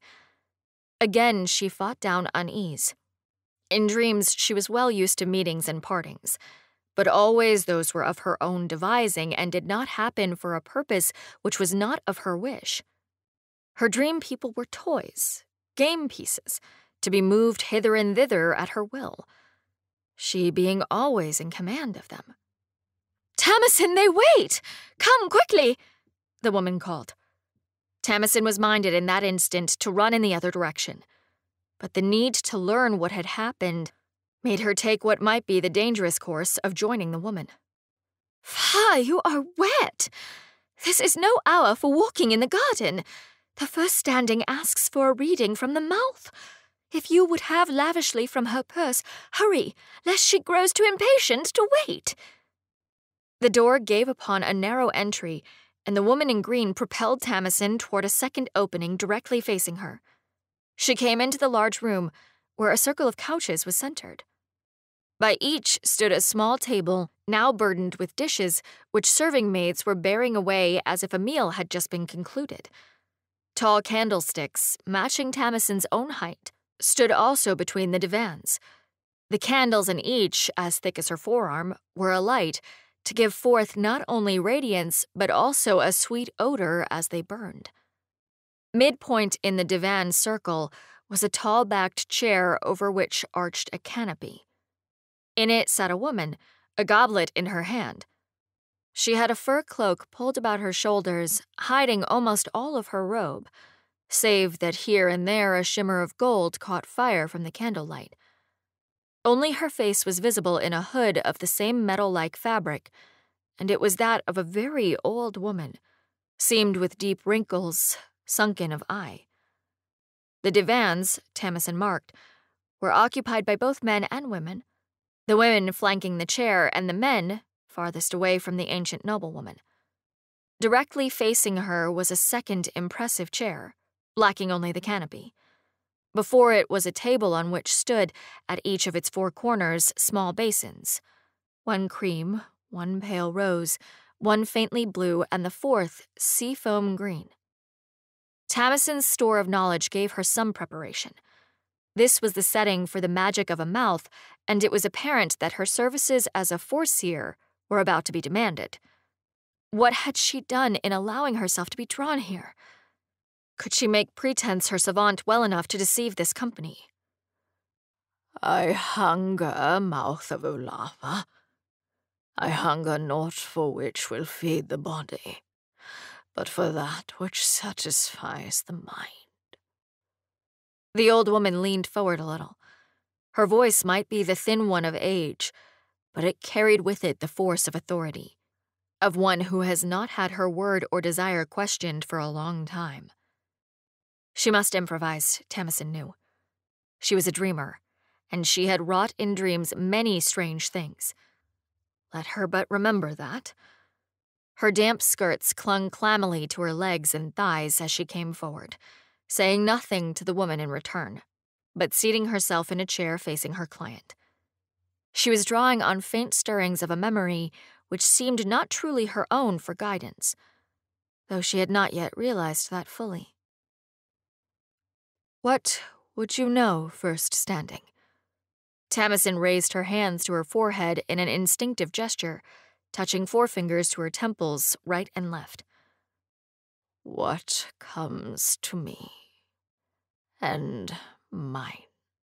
Again she fought down unease. In dreams, she was well used to meetings and partings, but always those were of her own devising and did not happen for a purpose which was not of her wish. Her dream people were toys, game pieces, to be moved hither and thither at her will, she being always in command of them. "Tamisen, they wait! Come quickly!" the woman called. Tamisen was minded in that instant to run in the other direction, but the need to learn what had happened made her take what might be the dangerous course of joining the woman. "Fie, you are wet! This is no hour for walking in the garden. The first standing asks for a reading from the mouth. If you would have lavishly from her purse, hurry, lest she grows too impatient to wait." The door gave upon a narrow entry, and the woman in green propelled Tamisen toward a second opening directly facing her. She came into the large room, where a circle of couches was centered. By each stood a small table, now burdened with dishes, which serving maids were bearing away as if a meal had just been concluded. Tall candlesticks, matching Tamisen's own height, stood also between the divans. The candles in each, as thick as her forearm, were alight, to give forth not only radiance, but also a sweet odor as they burned. Midpoint in the divan circle was a tall-backed chair over which arched a canopy. In it sat a woman, a goblet in her hand. She had a fur cloak pulled about her shoulders, hiding almost all of her robe, save that here and there a shimmer of gold caught fire from the candlelight. Only her face was visible in a hood of the same metal-like fabric, and it was that of a very old woman, seamed with deep wrinkles, sunken of eye. The divans, Tamisen marked, were occupied by both men and women, the women flanking the chair and the men farthest away from the ancient noblewoman. Directly facing her was a second impressive chair, lacking only the canopy. Before it was a table on which stood, at each of its four corners, small basins, one cream, one pale rose, one faintly blue, and the fourth seafoam green. Tamisen's store of knowledge gave her some preparation. This was the setting for the magic of a mouth, and it was apparent that her services as a foreseer were about to be demanded. What had she done in allowing herself to be drawn here? Could she make pretense her savant well enough to deceive this company? "I hunger, mouth of Olava. I hunger not for which will feed the body, but for that which satisfies the mind." The old woman leaned forward a little. Her voice might be the thin one of age, but it carried with it the force of authority, of one who has not had her word or desire questioned for a long time. She must improvise, Tamisen knew. She was a dreamer, and she had wrought in dreams many strange things. Let her but remember that. Her damp skirts clung clammily to her legs and thighs as she came forward, saying nothing to the woman in return, but seating herself in a chair facing her client. She was drawing on faint stirrings of a memory which seemed not truly her own for guidance, though she had not yet realized that fully. "What would you know, first standing?" Tamisen raised her hands to her forehead in an instinctive gesture, touching forefingers to her temples, right and left. "What comes to me and mine?"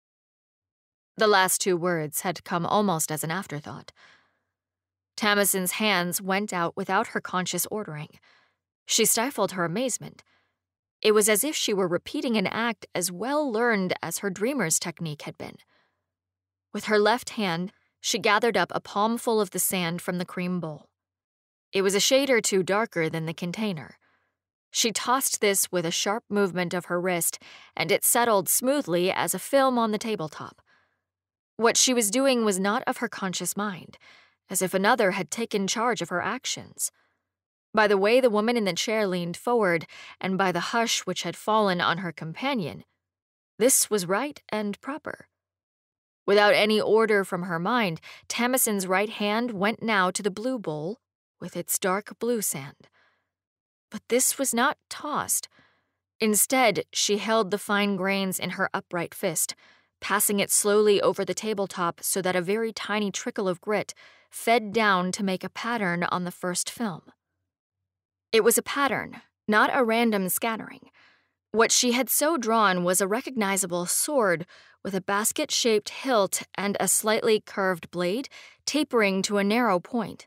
The last two words had come almost as an afterthought. Tamisen's hands went out without her conscious ordering. She stifled her amazement. It was as if she were repeating an act as well learned as her dreamer's technique had been. With her left hand, she gathered up a palmful of the sand from the cream bowl. It was a shade or two darker than the container. She tossed this with a sharp movement of her wrist, and it settled smoothly as a film on the tabletop. What she was doing was not of her conscious mind, as if another had taken charge of her actions. By the way the woman in the chair leaned forward, and by the hush which had fallen on her companion, this was right and proper. Without any order from her mind, Tamisen's right hand went now to the blue bowl with its dark blue sand. But this was not tossed. Instead, she held the fine grains in her upright fist, passing it slowly over the tabletop so that a very tiny trickle of grit fed down to make a pattern on the first film. It was a pattern, not a random scattering. What she had so drawn was a recognizable sword with a basket-shaped hilt and a slightly curved blade tapering to a narrow point.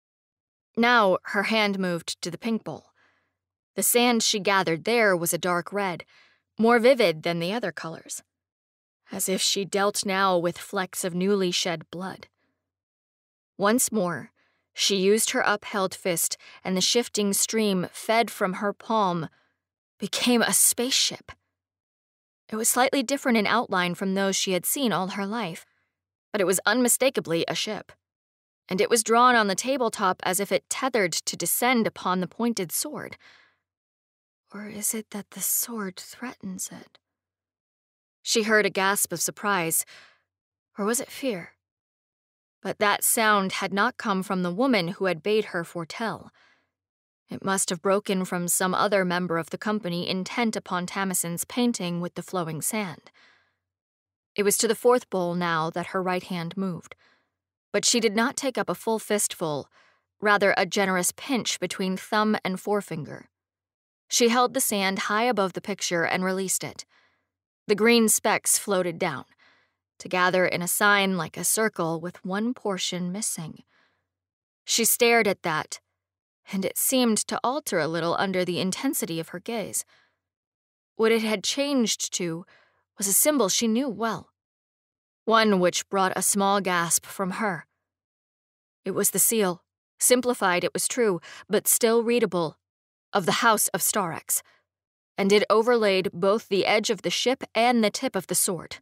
Now her hand moved to the pink bowl. The sand she gathered there was a dark red, more vivid than the other colors, as if she dealt now with flecks of newly shed blood. Once more, she used her upheld fist, and the shifting stream fed from her palm became a spaceship. It was slightly different in outline from those she had seen all her life, but it was unmistakably a ship, and it was drawn on the tabletop as if it tethered to descend upon the pointed sword. Or is it that the sword threatens it? She heard a gasp of surprise, or was it fear? But that sound had not come from the woman who had bade her foretell. It must have broken from some other member of the company intent upon Tamisen's painting with the flowing sand. It was to the fourth bowl now that her right hand moved, but she did not take up a full fistful, rather a generous pinch between thumb and forefinger. She held the sand high above the picture and released it. The green specks floated down, to gather in a sign like a circle with one portion missing. She stared at that, and it seemed to alter a little under the intensity of her gaze. What it had changed to was a symbol she knew well, one which brought a small gasp from her. It was the seal, simplified it was true, but still readable, of the House of Starrex, and it overlaid both the edge of the ship and the tip of the sword.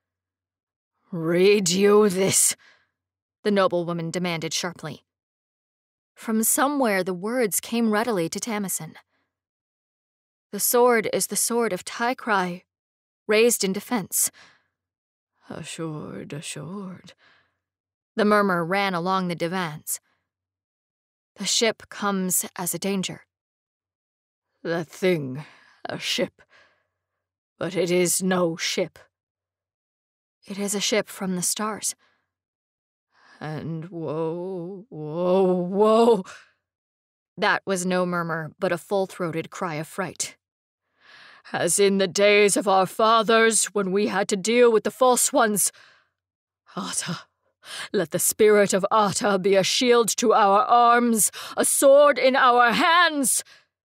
"Read you this?" the noblewoman demanded sharply. From somewhere the words came readily to Tamisen. "The sword is the sword of Taikrai, raised in defense." "Assured, assured." The murmur ran along the divans. "The ship comes as a danger." "That thing, a ship. But it is no ship." "It is a ship from the stars." "And woe, woe, woe." That was no murmur, but a full-throated cry of fright. "As in the days of our fathers, when we had to deal with the false ones. Ata, let the spirit of Ata be a shield to our arms, a sword in our hands."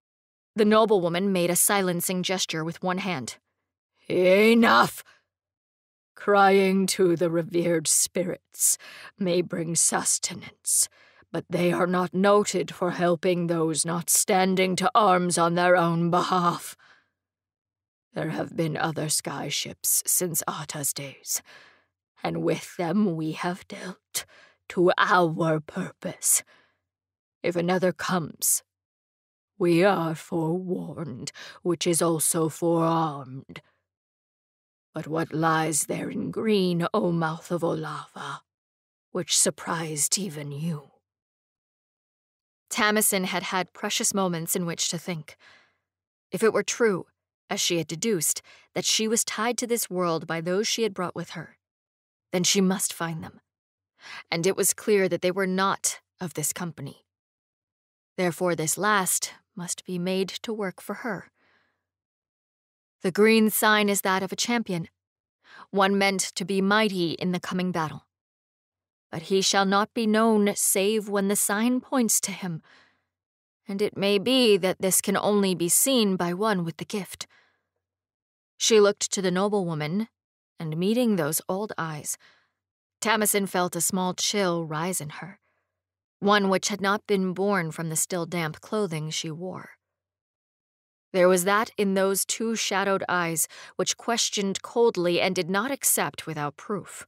The noblewoman made a silencing gesture with one hand. Enough! Crying to the revered spirits may bring sustenance, but they are not noted for helping those not standing to arms on their own behalf. There have been other skyships since Atta's days, and with them we have dealt to our purpose. If another comes, we are forewarned, which is also forearmed. But what lies there in green, O mouth of Olava, which surprised even you? Tamisen had had precious moments in which to think. If it were true, as she had deduced, that she was tied to this world by those she had brought with her, then she must find them. And it was clear that they were not of this company. Therefore this last must be made to work for her. The green sign is that of a champion, one meant to be mighty in the coming battle. But he shall not be known save when the sign points to him, and it may be that this can only be seen by one with the gift. She looked to the noblewoman, and meeting those old eyes, Tamisen felt a small chill rise in her, one which had not been born from the still damp clothing she wore. There was that in those two shadowed eyes which questioned coldly and did not accept without proof.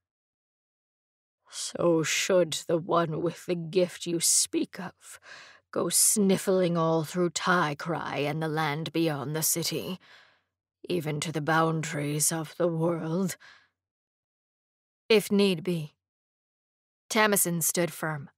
So should the one with the gift you speak of go sniffling all through Ty-Cry and the land beyond the city, even to the boundaries of the world. If need be. Tamisen stood firm.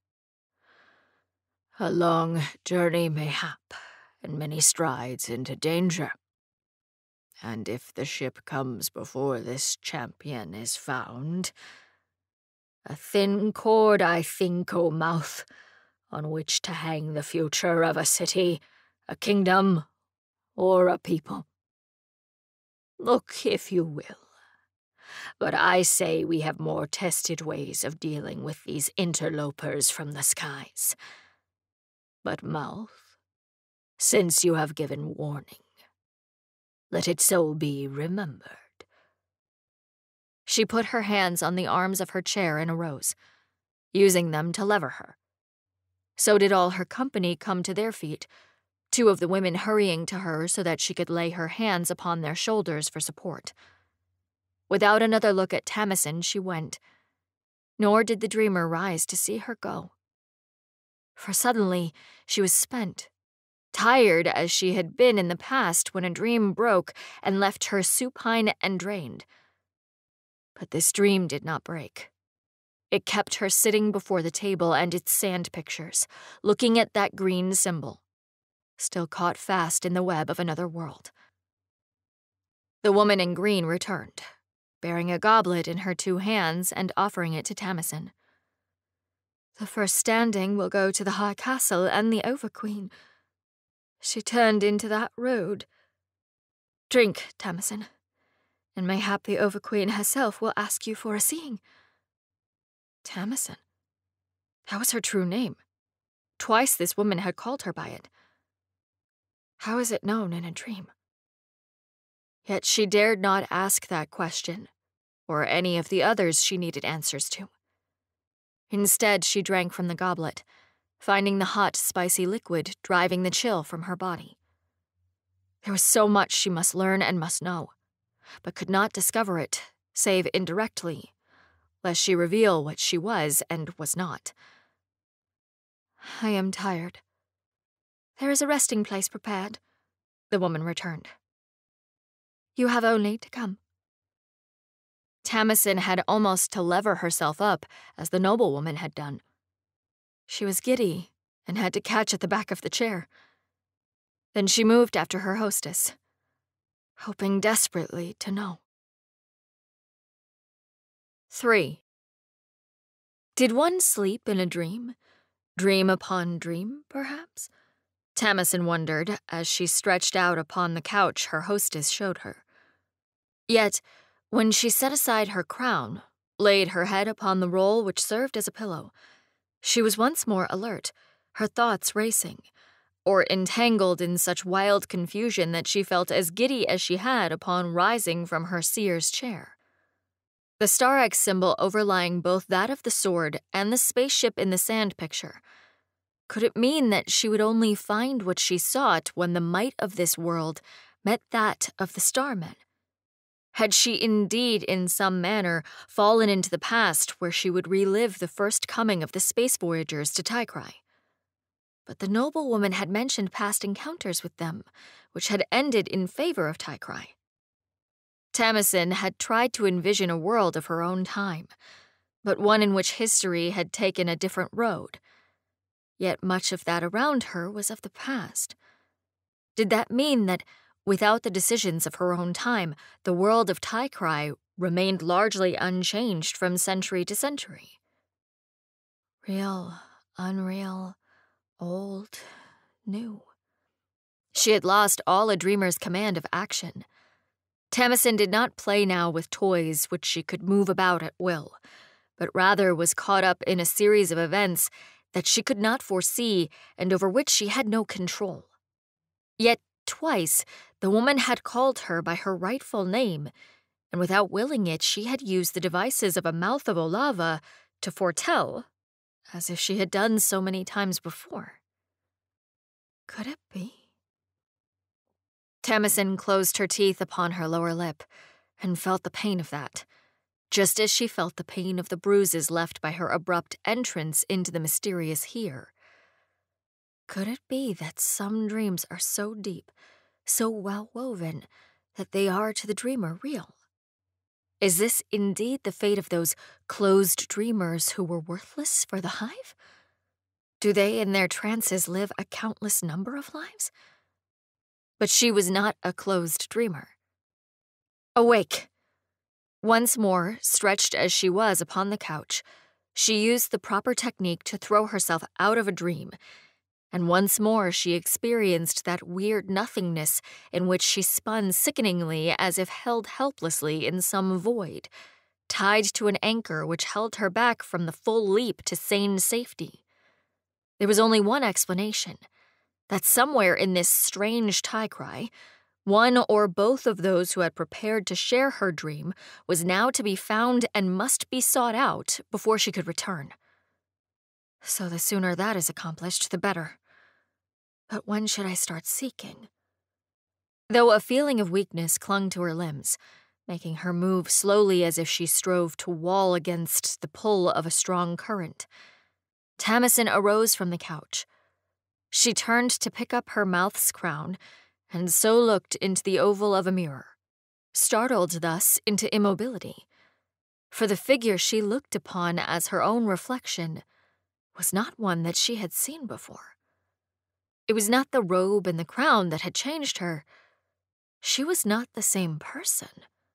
A long journey mayhap, and many strides into danger. And if the ship comes before this champion is found, a thin cord, I think, O mouth, on which to hang the future of a city, a kingdom, or a people. Look if you will. But I say we have more tested ways of dealing with these interlopers from the skies. But mouth, since you have given warning, let it so be remembered. She put her hands on the arms of her chair and arose, using them to lever her. So did all her company come to their feet, two of the women hurrying to her so that she could lay her hands upon their shoulders for support. Without another look at Tamisen, she went, nor did the dreamer rise to see her go. For suddenly she was spent, tired as she had been in the past when a dream broke and left her supine and drained. But this dream did not break. It kept her sitting before the table and its sand pictures, looking at that green symbol, still caught fast in the web of another world. The woman in green returned, bearing a goblet in her two hands and offering it to Tamisen. The first standing will go to the High Castle and the Overqueen. She turned into that road. Drink, Tamisen, and mayhap the Overqueen herself will ask you for a seeing. Tamisen. That was her true name. Twice this woman had called her by it. How is it known in a dream? Yet she dared not ask that question, or any of the others she needed answers to. Instead, she drank from the goblet, finding the hot, spicy liquid driving the chill from her body. There was so much she must learn and must know, but could not discover it, save indirectly, lest she reveal what she was and was not. I am tired. There is a resting place prepared, the woman returned. You have only to come. Tamisen had almost to lever herself up, as the noblewoman had done. She was giddy and had to catch at the back of the chair. Then she moved after her hostess, hoping desperately to know. Three. Did one sleep in a dream? Dream upon dream, perhaps? Tamisen wondered as she stretched out upon the couch her hostess showed her. Yet, when she set aside her crown, laid her head upon the roll which served as a pillow, she was once more alert, her thoughts racing, or entangled in such wild confusion that she felt as giddy as she had upon rising from her seer's chair. The Starrex symbol overlying both that of the sword and the spaceship in the sand picture. Could it mean that she would only find what she sought when the might of this world met that of the starmen? Had she indeed, in some manner, fallen into the past where she would relive the first coming of the space voyagers to Tycry? But the noblewoman had mentioned past encounters with them, which had ended in favor of Tycry. Tamisen had tried to envision a world of her own time, but one in which history had taken a different road. Yet much of that around her was of the past. Did that mean that, without the decisions of her own time, the world of Tycry remained largely unchanged from century to century? Real, unreal, old, new. She had lost all a dreamer's command of action. Tamisen did not play now with toys which she could move about at will, but rather was caught up in a series of events that she could not foresee and over which she had no control. Yet twice the woman had called her by her rightful name, and without willing it she had used the devices of a mouth of Olava to foretell, as if she had done so many times before. Could it be? Tamisen closed her teeth upon her lower lip and felt the pain of that, just as she felt the pain of the bruises left by her abrupt entrance into the mysterious here. Could it be that some dreams are so deep, so well woven, that they are to the dreamer real? Is this indeed the fate of those closed dreamers who were worthless for the hive? Do they in their trances live a countless number of lives? But she was not a closed dreamer. Awake! Once more, stretched as she was upon the couch, she used the proper technique to throw herself out of a dream, and once more she experienced that weird nothingness in which she spun sickeningly as if held helplessly in some void, tied to an anchor which held her back from the full leap to sane safety. There was only one explanation, that somewhere in this strange Tycry, one or both of those who had prepared to share her dream was now to be found and must be sought out before she could return. So the sooner that is accomplished, the better. But when should I start seeking? Though a feeling of weakness clung to her limbs, making her move slowly as if she strove to wall against the pull of a strong current, Tamisen arose from the couch. She turned to pick up her mouth's crown, and so looked into the oval of a mirror, startled thus into immobility. For the figure she looked upon as her own reflection was not one that she had seen before. It was not the robe and the crown that had changed her. She was not the same person.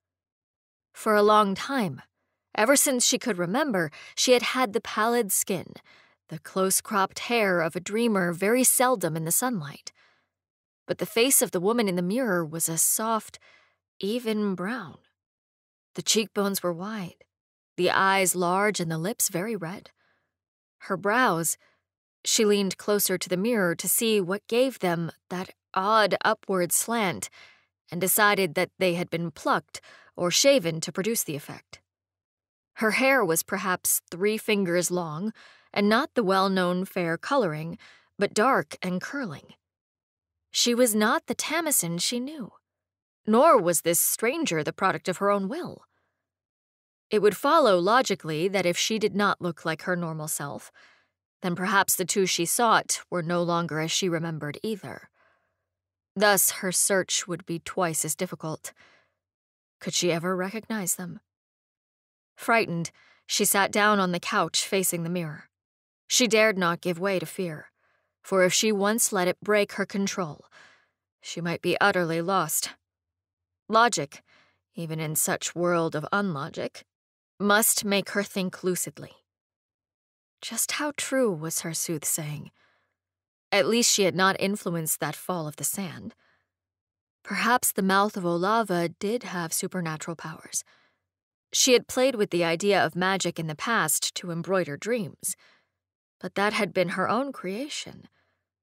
For a long time, ever since she could remember, she had had the pallid skin, the close-cropped hair of a dreamer very seldom in the sunlight. But the face of the woman in the mirror was a soft, even brown. The cheekbones were wide, the eyes large and the lips very red. Her brows, she leaned closer to the mirror to see what gave them that odd upward slant, and decided that they had been plucked or shaven to produce the effect. Her hair was perhaps three fingers long, and not the well-known fair coloring, but dark and curling. She was not the Tamisen she knew, nor was this stranger the product of her own will. It would follow logically that if she did not look like her normal self, then perhaps the two she sought were no longer as she remembered either. Thus her search would be twice as difficult. Could she ever recognize them? Frightened, she sat down on the couch facing the mirror. She dared not give way to fear, for if she once let it break her control, she might be utterly lost. Logic, even in such world of unlogic, must make her think lucidly. Just how true was her soothsaying? At least she had not influenced that fall of the sand. Perhaps the mouth of Olava did have supernatural powers. She had played with the idea of magic in the past to embroider dreams, but that had been her own creation.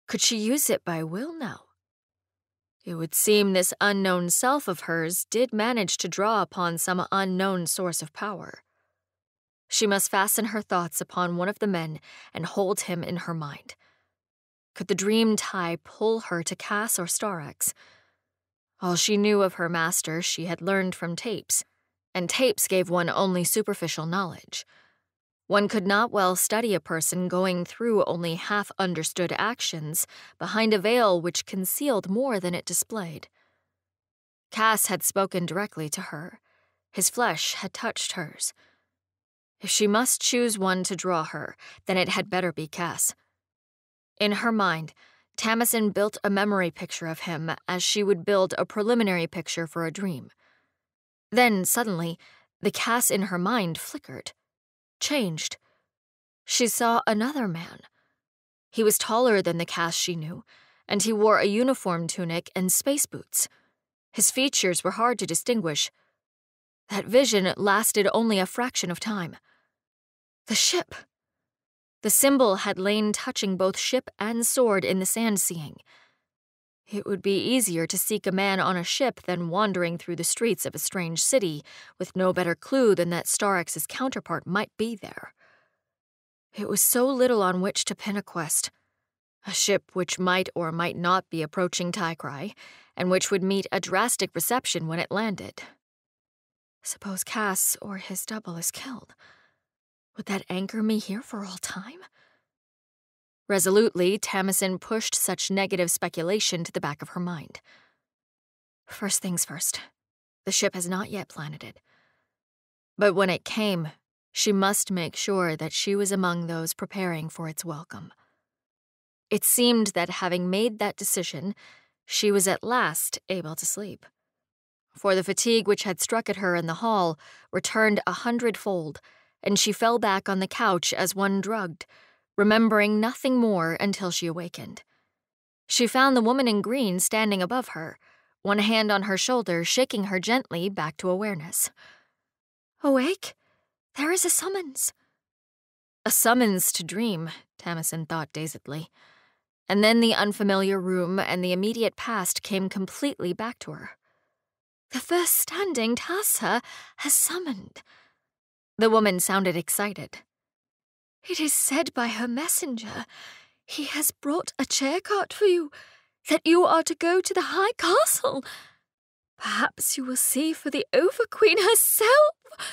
Could she use it by will now? It would seem this unknown self of hers did manage to draw upon some unknown source of power. She must fasten her thoughts upon one of the men and hold him in her mind. Could the dream tie pull her to Cass or Starrex? All she knew of her master she had learned from tapes, and tapes gave one only superficial knowledge. One could not well study a person going through only half-understood actions behind a veil which concealed more than it displayed. Cass had spoken directly to her. His flesh had touched hers. If she must choose one to draw her, then it had better be Cass. In her mind, Tamisen built a memory picture of him as she would build a preliminary picture for a dream. Then, suddenly, the Cass in her mind flickered. Changed. She saw another man. He was taller than the Cass she knew, and he wore a uniform tunic and space boots. His features were hard to distinguish. That vision lasted only a fraction of time. The ship. The symbol had lain touching both ship and sword in the sand seeing. It would be easier to seek a man on a ship than wandering through the streets of a strange city with no better clue than that Starrex's counterpart might be there. It was so little on which to pin a quest. A ship which might or might not be approaching Taikrai, and which would meet a drastic reception when it landed. Suppose Cass or his double is killed. Would that anchor me here for all time? Resolutely, Tamisen pushed such negative speculation to the back of her mind. First things first, the ship has not yet planeted. But when it came, she must make sure that she was among those preparing for its welcome. It seemed that having made that decision, she was at last able to sleep. For the fatigue which had struck at her in the hall returned a hundredfold, and she fell back on the couch as one drugged, remembering nothing more until she awakened. She found the woman in green standing above her, one hand on her shoulder, shaking her gently back to awareness. Awake? There is a summons. A summons to dream, Tamisen thought dazedly. And then the unfamiliar room and the immediate past came completely back to her. The first standing Tassa has summoned. The woman sounded excited. It is said by her messenger, he has brought a chair cart for you, that you are to go to the high castle. Perhaps you will see for the Overqueen herself.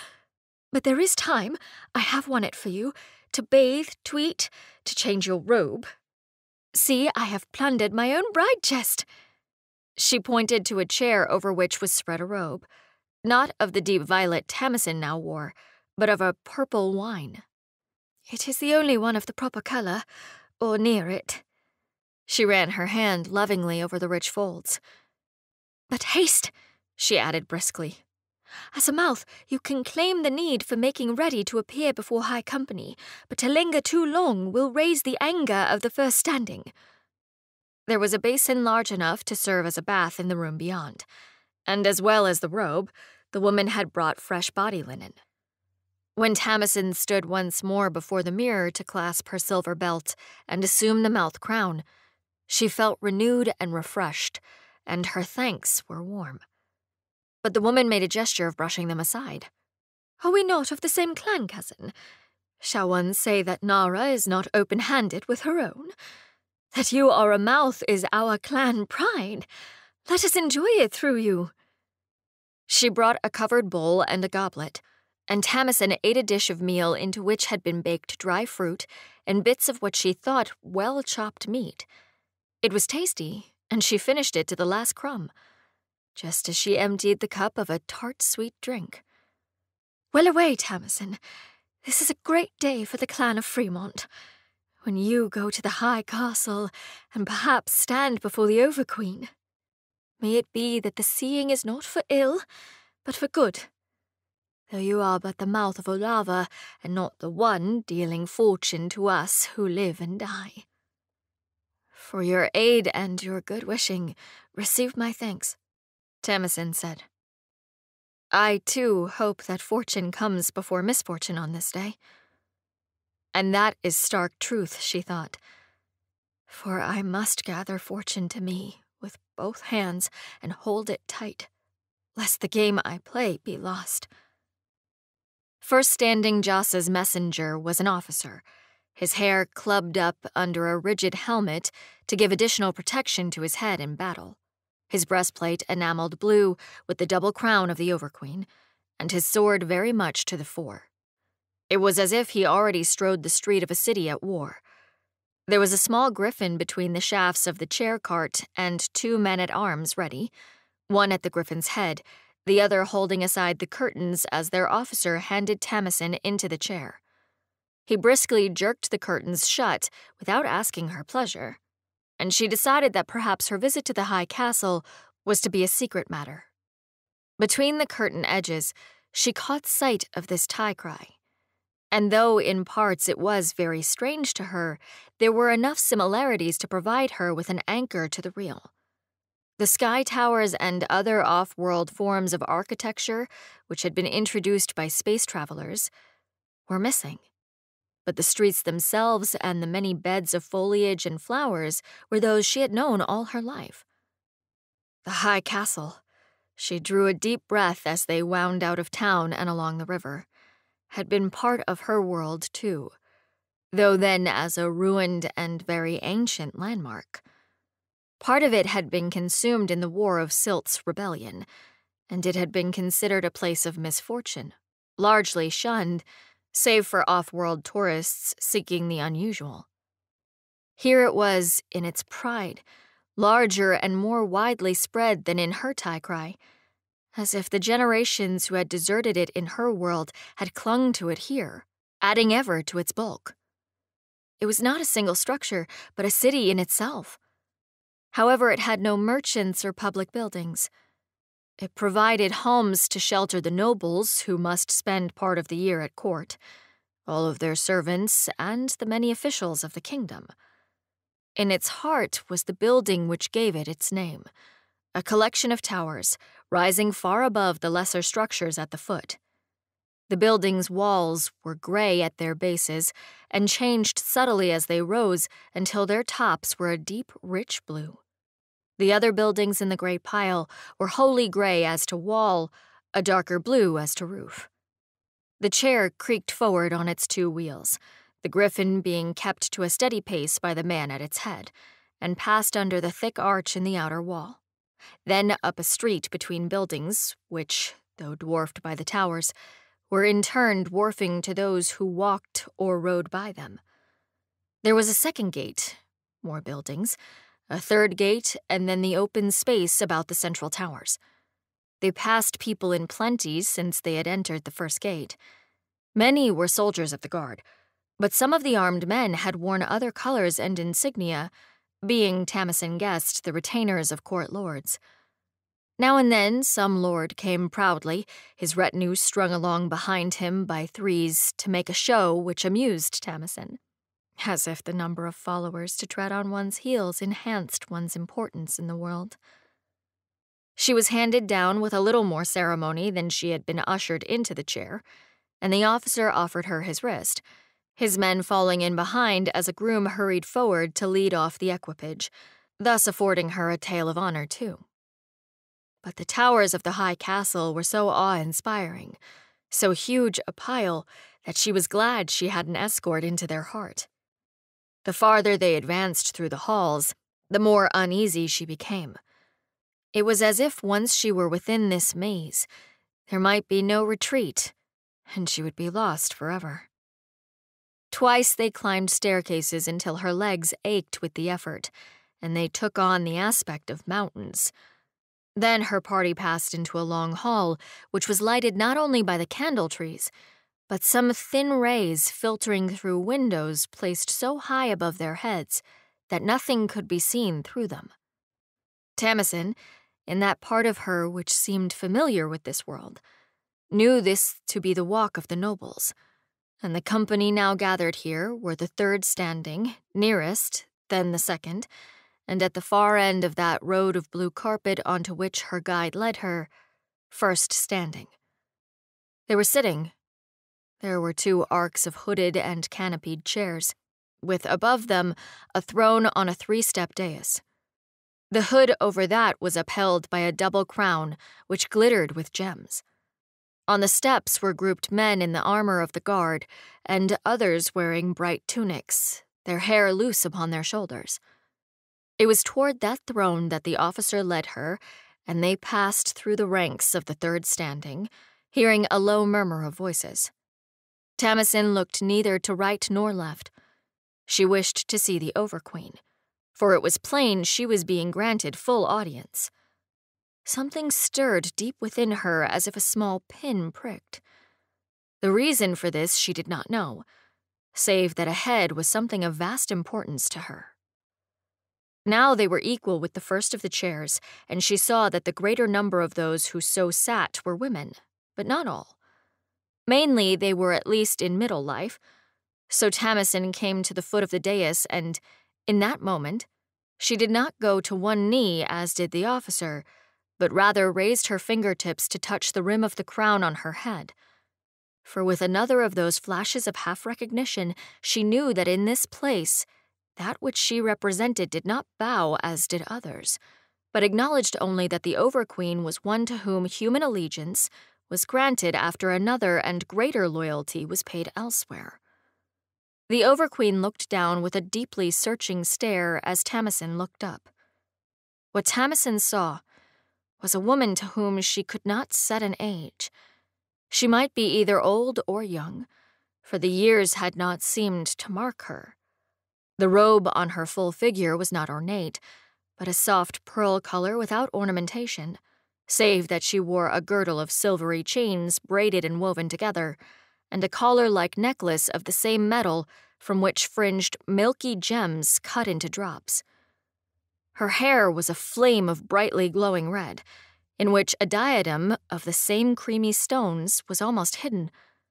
But there is time, I have won it for you, to bathe, to eat, to change your robe. See, I have plundered my own bride chest. She pointed to a chair over which was spread a robe, not of the deep violet Tamisen now wore, but of a purple wine. It is the only one of the proper color, or near it. She ran her hand lovingly over the rich folds. But haste, she added briskly. As a mouth, you can claim the need for making ready to appear before high company, but to linger too long will raise the anger of the first standing. There was a basin large enough to serve as a bath in the room beyond, and as well as the robe, the woman had brought fresh body linen. When Tamisen stood once more before the mirror to clasp her silver belt and assume the mouth crown, she felt renewed and refreshed, and her thanks were warm. But the woman made a gesture of brushing them aside. Are we not of the same clan, cousin? Shall one say that Nara is not open-handed with her own? That you are a mouth is our clan pride. Let us enjoy it through you. She brought a covered bowl and a goblet, and Tamisen ate a dish of meal into which had been baked dry fruit and bits of what she thought well-chopped meat. It was tasty, and she finished it to the last crumb, just as she emptied the cup of a tart sweet drink. Well away, Tamisen. This is a great day for the clan of Fremont. When you go to the high castle and perhaps stand before the Overqueen. May it be that the seeing is not for ill, but for good. Though you are but the mouth of Olava, and not the one dealing fortune to us who live and die. For your aid and your good wishing, receive my thanks, Tamisen said. I, too, hope that fortune comes before misfortune on this day. And that is stark truth, she thought. For I must gather fortune to me with both hands and hold it tight, lest the game I play be lost. First standing Joss's messenger was an officer, his hair clubbed up under a rigid helmet to give additional protection to his head in battle, his breastplate enameled blue with the double crown of the Overqueen, and his sword very much to the fore. It was as if he already strode the street of a city at war. There was a small griffin between the shafts of the chair cart and two men-at-arms ready, one at the griffin's head, the other holding aside the curtains as their officer handed Tamisen into the chair. He briskly jerked the curtains shut without asking her pleasure, and she decided that perhaps her visit to the high castle was to be a secret matter. Between the curtain edges, she caught sight of this tie-cry, and though in parts it was very strange to her, there were enough similarities to provide her with an anchor to the real. The sky towers and other off-world forms of architecture, which had been introduced by space travelers, were missing. But the streets themselves and the many beds of foliage and flowers were those she had known all her life. The high castle, she drew a deep breath as they wound out of town and along the river, had been part of her world too, though then as a ruined and very ancient landmark. Part of it had been consumed in the War of Silt's rebellion, and it had been considered a place of misfortune, largely shunned, save for off-world tourists seeking the unusual. Here it was in its pride, larger and more widely spread than in her tie-cry, as if the generations who had deserted it in her world had clung to it here, adding ever to its bulk. It was not a single structure, but a city in itself. However, it had no merchants or public buildings. It provided homes to shelter the nobles who must spend part of the year at court, all of their servants, and the many officials of the kingdom. In its heart was the building which gave it its name, a collection of towers rising far above the lesser structures at the foot. The building's walls were gray at their bases and changed subtly as they rose until their tops were a deep, rich blue. The other buildings in the great pile were wholly gray as to wall, a darker blue as to roof. The chair creaked forward on its two wheels, the griffin being kept to a steady pace by the man at its head, and passed under the thick arch in the outer wall. Then up a street between buildings, which, though dwarfed by the towers, were in turn dwarfing to those who walked or rode by them. There was a second gate, more buildings, a third gate, and then the open space about the central towers. They passed people in plenty since they had entered the first gate. Many were soldiers of the guard, but some of the armed men had worn other colors and insignia, being, Tamisen guessed, the retainers of court lords. Now and then some lord came proudly, his retinue strung along behind him by threes to make a show which amused Tamisen, as if the number of followers to tread on one's heels enhanced one's importance in the world. She was handed down with a little more ceremony than she had been ushered into the chair, and the officer offered her his wrist, his men falling in behind as a groom hurried forward to lead off the equipage, thus affording her a tale of honor too. But the towers of the high castle were so awe-inspiring, so huge a pile, that she was glad she had an escort into their heart. The farther they advanced through the halls, the more uneasy she became. It was as if once she were within this maze, there might be no retreat, and she would be lost forever. Twice they climbed staircases until her legs ached with the effort, and they took on the aspect of mountains. Then her party passed into a long hall, which was lighted not only by the candle trees, but some thin rays filtering through windows placed so high above their heads that nothing could be seen through them. Tamisen, in that part of her which seemed familiar with this world, knew this to be the walk of the nobles, and the company now gathered here were the third standing, nearest, then the second, and at the far end of that road of blue carpet onto which her guide led her, first standing. They were sitting. There were two arcs of hooded and canopied chairs. with above them a throne on a three-step dais. The hood over that was upheld by a double crown which glittered with gems. On the steps were grouped men in the armor of the guard, and others wearing bright tunics, their hair loose upon their shoulders. It was toward that throne that the officer led her, and they passed through the ranks of the third standing, hearing a low murmur of voices. Tamisen looked neither to right nor left. She wished to see the Overqueen, for it was plain she was being granted full audience. Something stirred deep within her as if a small pin pricked. The reason for this she did not know, save that ahead was something of vast importance to her. Now they were equal with the first of the chairs, and she saw that the greater number of those who so sat were women, but not all. Mainly they were at least in middle life, so Tamisen came to the foot of the dais and, in that moment, she did not go to one knee as did the officer, but rather raised her fingertips to touch the rim of the crown on her head. For with another of those flashes of half-recognition, she knew that in this place, that which she represented did not bow as did others, but acknowledged only that the Overqueen was one to whom human allegiance was granted after another and greater loyalty was paid elsewhere. The Overqueen looked down with a deeply searching stare as Tamisen looked up. What Tamisen saw was a woman to whom she could not set an age. She might be either old or young, for the years had not seemed to mark her. The robe on her full figure was not ornate, but a soft pearl color without ornamentation, save that she wore a girdle of silvery chains braided and woven together, and a collar-like necklace of the same metal from which fringed milky gems cut into drops. Her hair was a flame of brightly glowing red, in which a diadem of the same creamy stones was almost hidden.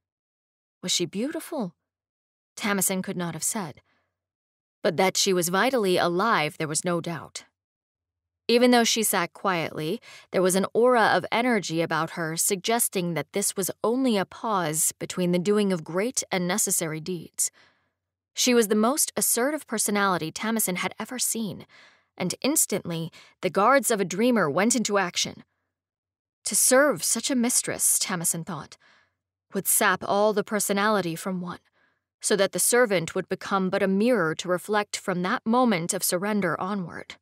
Was she beautiful? Tamisen could not have said. But that she was vitally alive there was no doubt. Even though she sat quietly, there was an aura of energy about her suggesting that this was only a pause between the doing of great and necessary deeds. She was the most assertive personality Tamisen had ever seen, and instantly the guards of a dreamer went into action. To serve such a mistress, Tamisen thought, would sap all the personality from one, so that the servant would become but a mirror to reflect from that moment of surrender onward.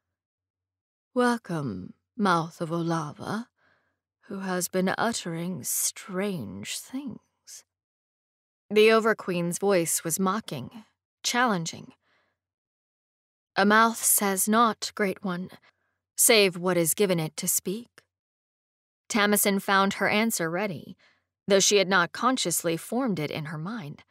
Welcome, Mouth of Olava, who has been uttering strange things. The Overqueen's voice was mocking, challenging. A mouth says not, Great One, save what is given it to speak. Tamisen found her answer ready, though she had not consciously formed it in her mind.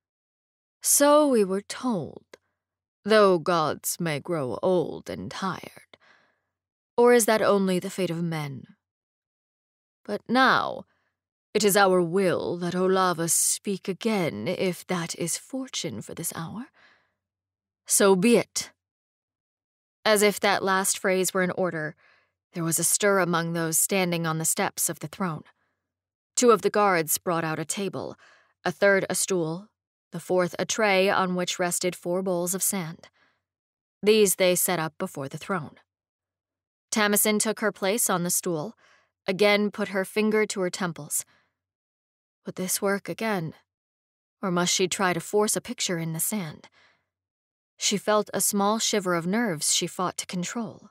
So we were told, though gods may grow old and tired. Or is that only the fate of men? But now, it is our will that Olava speak again, if that is fortune for this hour. So be it. As if that last phrase were an order, there was a stir among those standing on the steps of the throne. Two of the guards brought out a table, a third a stool, the fourth a tray on which rested four bowls of sand. These they set up before the throne. Tamisen took her place on the stool, again put her finger to her temples. Would this work again, or must she try to force a picture in the sand? She felt a small shiver of nerves she fought to control.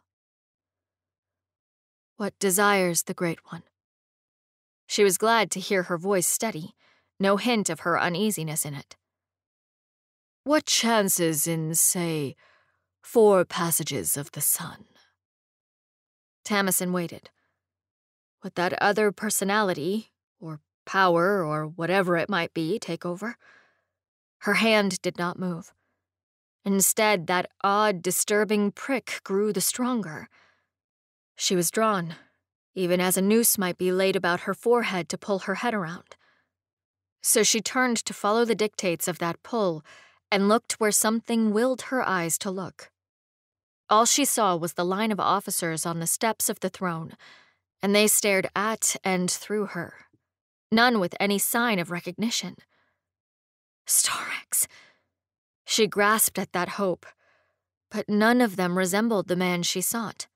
What desires the Great One? She was glad to hear her voice steady, no hint of her uneasiness in it. What chances in, say, four passages of the sun? Tamisen waited. Would that other personality, or power, or whatever it might be, take over? Her hand did not move. Instead, that odd, disturbing prick grew the stronger. She was drawn, even as a noose might be laid about her forehead to pull her head around. So she turned to follow the dictates of that pull and looked where something willed her eyes to look. All she saw was the line of officers on the steps of the throne, and they stared at and through her, none with any sign of recognition. Starrex! She grasped at that hope, but none of them resembled the man she sought.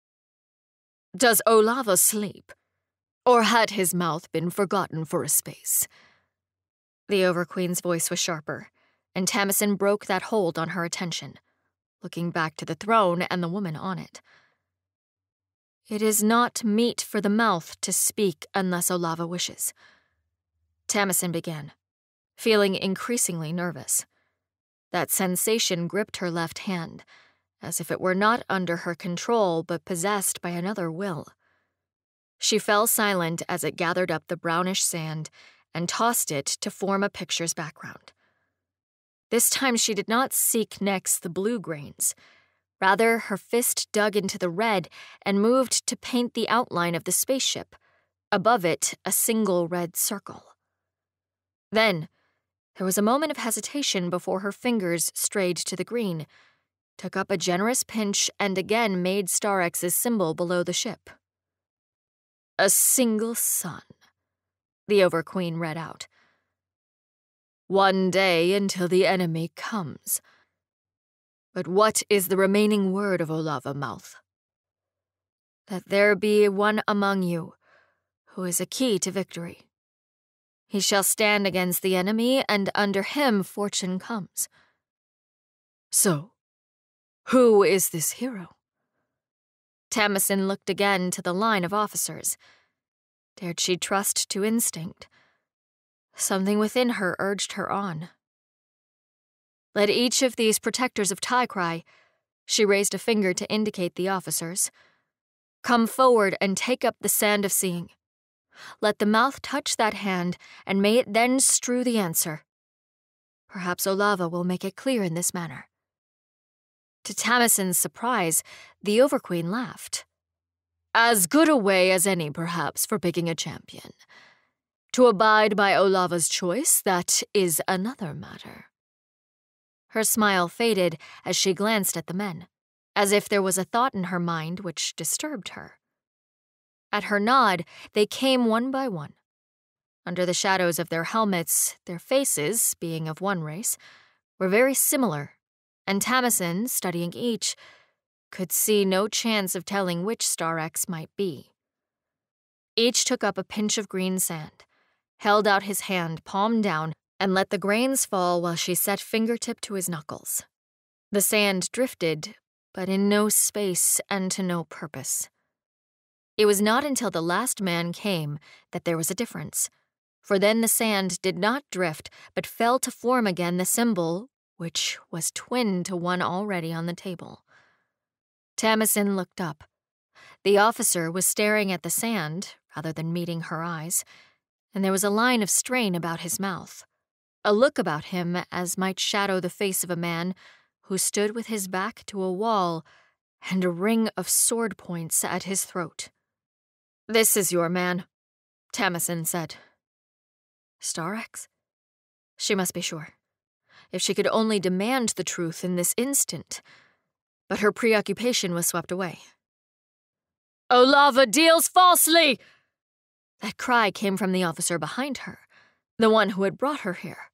Does Olava sleep, or had his mouth been forgotten for a space? The Overqueen's voice was sharper, and Tamisen broke that hold on her attention, looking back to the throne and the woman on it. It is not meet for the mouth to speak unless Olava wishes. Tamisen began, feeling increasingly nervous. That sensation gripped her left hand, as if it were not under her control but possessed by another will. She fell silent as it gathered up the brownish sand and tossed it to form a picture's background. This time she did not seek next the blue grains. Rather, her fist dug into the red and moved to paint the outline of the spaceship, above it a single red circle. Then, there was a moment of hesitation before her fingers strayed to the green, took up a generous pinch, and again made Starrex's symbol below the ship. A single sun, the Overqueen read out. One day until the enemy comes. But what is the remaining word of Olava Mouth? That there be one among you who is a key to victory. He shall stand against the enemy, and under him fortune comes. So, who is this hero? Tamisen looked again to the line of officers. Dared she trust to instinct? Something within her urged her on. Let each of these protectors of Taikrai, she raised a finger to indicate the officers, come forward and take up the sand of seeing. Let the mouth touch that hand, and may it then strew the answer. Perhaps Olava will make it clear in this manner. To Tamisen's surprise, the Overqueen laughed. As good a way as any, perhaps, for picking a champion. To abide by Olava's choice, that is another matter. Her smile faded as she glanced at the men, as if there was a thought in her mind which disturbed her. At her nod, they came one by one. Under the shadows of their helmets, their faces, being of one race, were very similar, and Tamisen, studying each, could see no chance of telling which Starrex might be. Each took up a pinch of green sand, held out his hand palm down, and let the grains fall while she set fingertip to his knuckles. The sand drifted, but in no space and to no purpose. It was not until the last man came that there was a difference, for then the sand did not drift, but fell to form again the symbol, which was twin to one already on the table. Tamisen looked up. The officer was staring at the sand, rather than meeting her eyes, and there was a line of strain about his mouth, a look about him as might shadow the face of a man who stood with his back to a wall and a ring of sword points at his throat. "This is your man," Tamisen said. Starrex? She must be sure. If she could only demand the truth in this instant. But her preoccupation was swept away. "Olava deals falsely!" That cry came from the officer behind her, the one who had brought her here.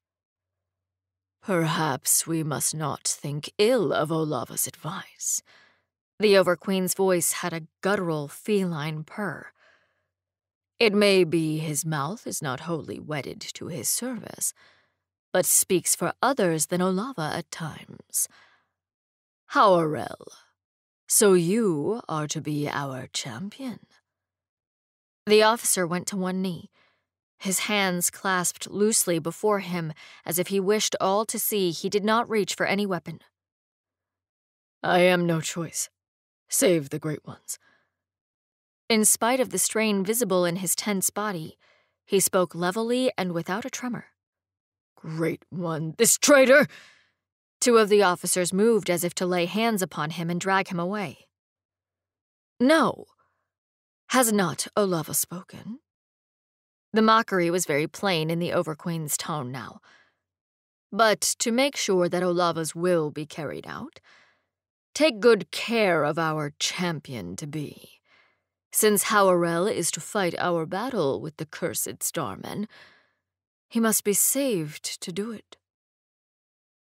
"Perhaps we must not think ill of Olava's advice." The Overqueen's voice had a guttural, feline purr. "It may be his mouth is not wholly wedded to his service, but speaks for others than Olava at times. Howarel, so you are to be our champion." The officer went to one knee, his hands clasped loosely before him as if he wished all to see he did not reach for any weapon. "I am no choice, save the great ones." In spite of the strain visible in his tense body, he spoke levelly and without a tremor. "Great one, this traitor!" Two of the officers moved as if to lay hands upon him and drag him away. "No. Has not Olava spoken?" The mockery was very plain in the Overqueen's tone now. "But to make sure that Olava's will be carried out, take good care of our champion-to-be. Since Howarel is to fight our battle with the cursed starmen, he must be saved to do it."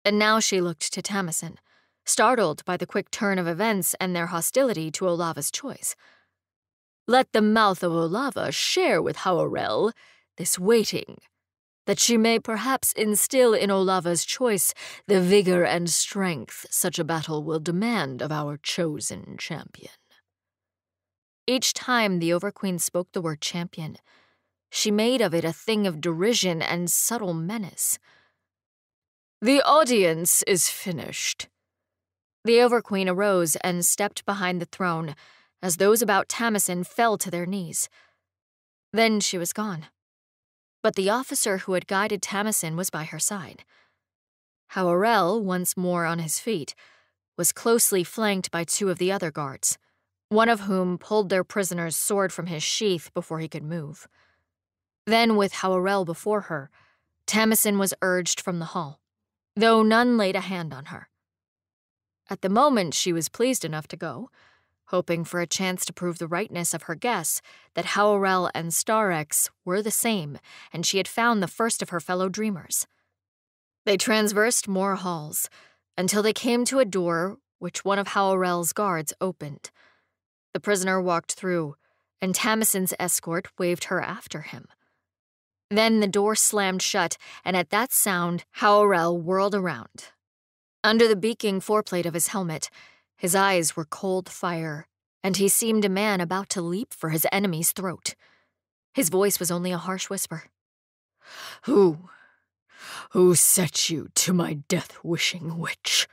And now she looked to Tamisen, startled by the quick turn of events and their hostility to Olava's choice. Let the mouth of Olava share with Hauarel this waiting, that she may perhaps instill in Olava's choice the vigor and strength such a battle will demand of our chosen champion. Each time the Overqueen spoke the word champion, she made of it a thing of derision and subtle menace. The audience is finished. The Overqueen arose and stepped behind the throne as those about Tamisen fell to their knees. Then she was gone. But the officer who had guided Tamisen was by her side. Hauarel, once more on his feet, was closely flanked by two of the other guards, one of whom pulled their prisoner's sword from his sheath before he could move. Then, with Hauarel before her, Tamisen was urged from the hall, though none laid a hand on her. At the moment, she was pleased enough to go, hoping for a chance to prove the rightness of her guess that Hauarel and Starrex were the same, and she had found the first of her fellow dreamers. They transversed more halls, until they came to a door which one of Hauarel's guards opened. The prisoner walked through, and Tamisen's escort waved her after him. Then the door slammed shut, and at that sound, Hauarel whirled around. Under the beaking foreplate of his helmet, his eyes were cold fire, and he seemed a man about to leap for his enemy's throat. His voice was only a harsh whisper. Who? Who set you to my death-wishing witch?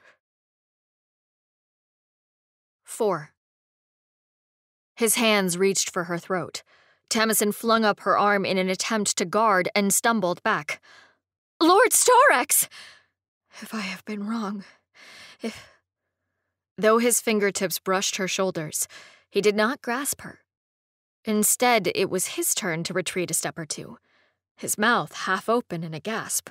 Four. His hands reached for her throat. Tamisen flung up her arm in an attempt to guard and stumbled back. Lord Starrex! If I have been wrong, if... Though his fingertips brushed her shoulders, he did not grasp her. Instead, it was his turn to retreat a step or two, his mouth half open in a gasp.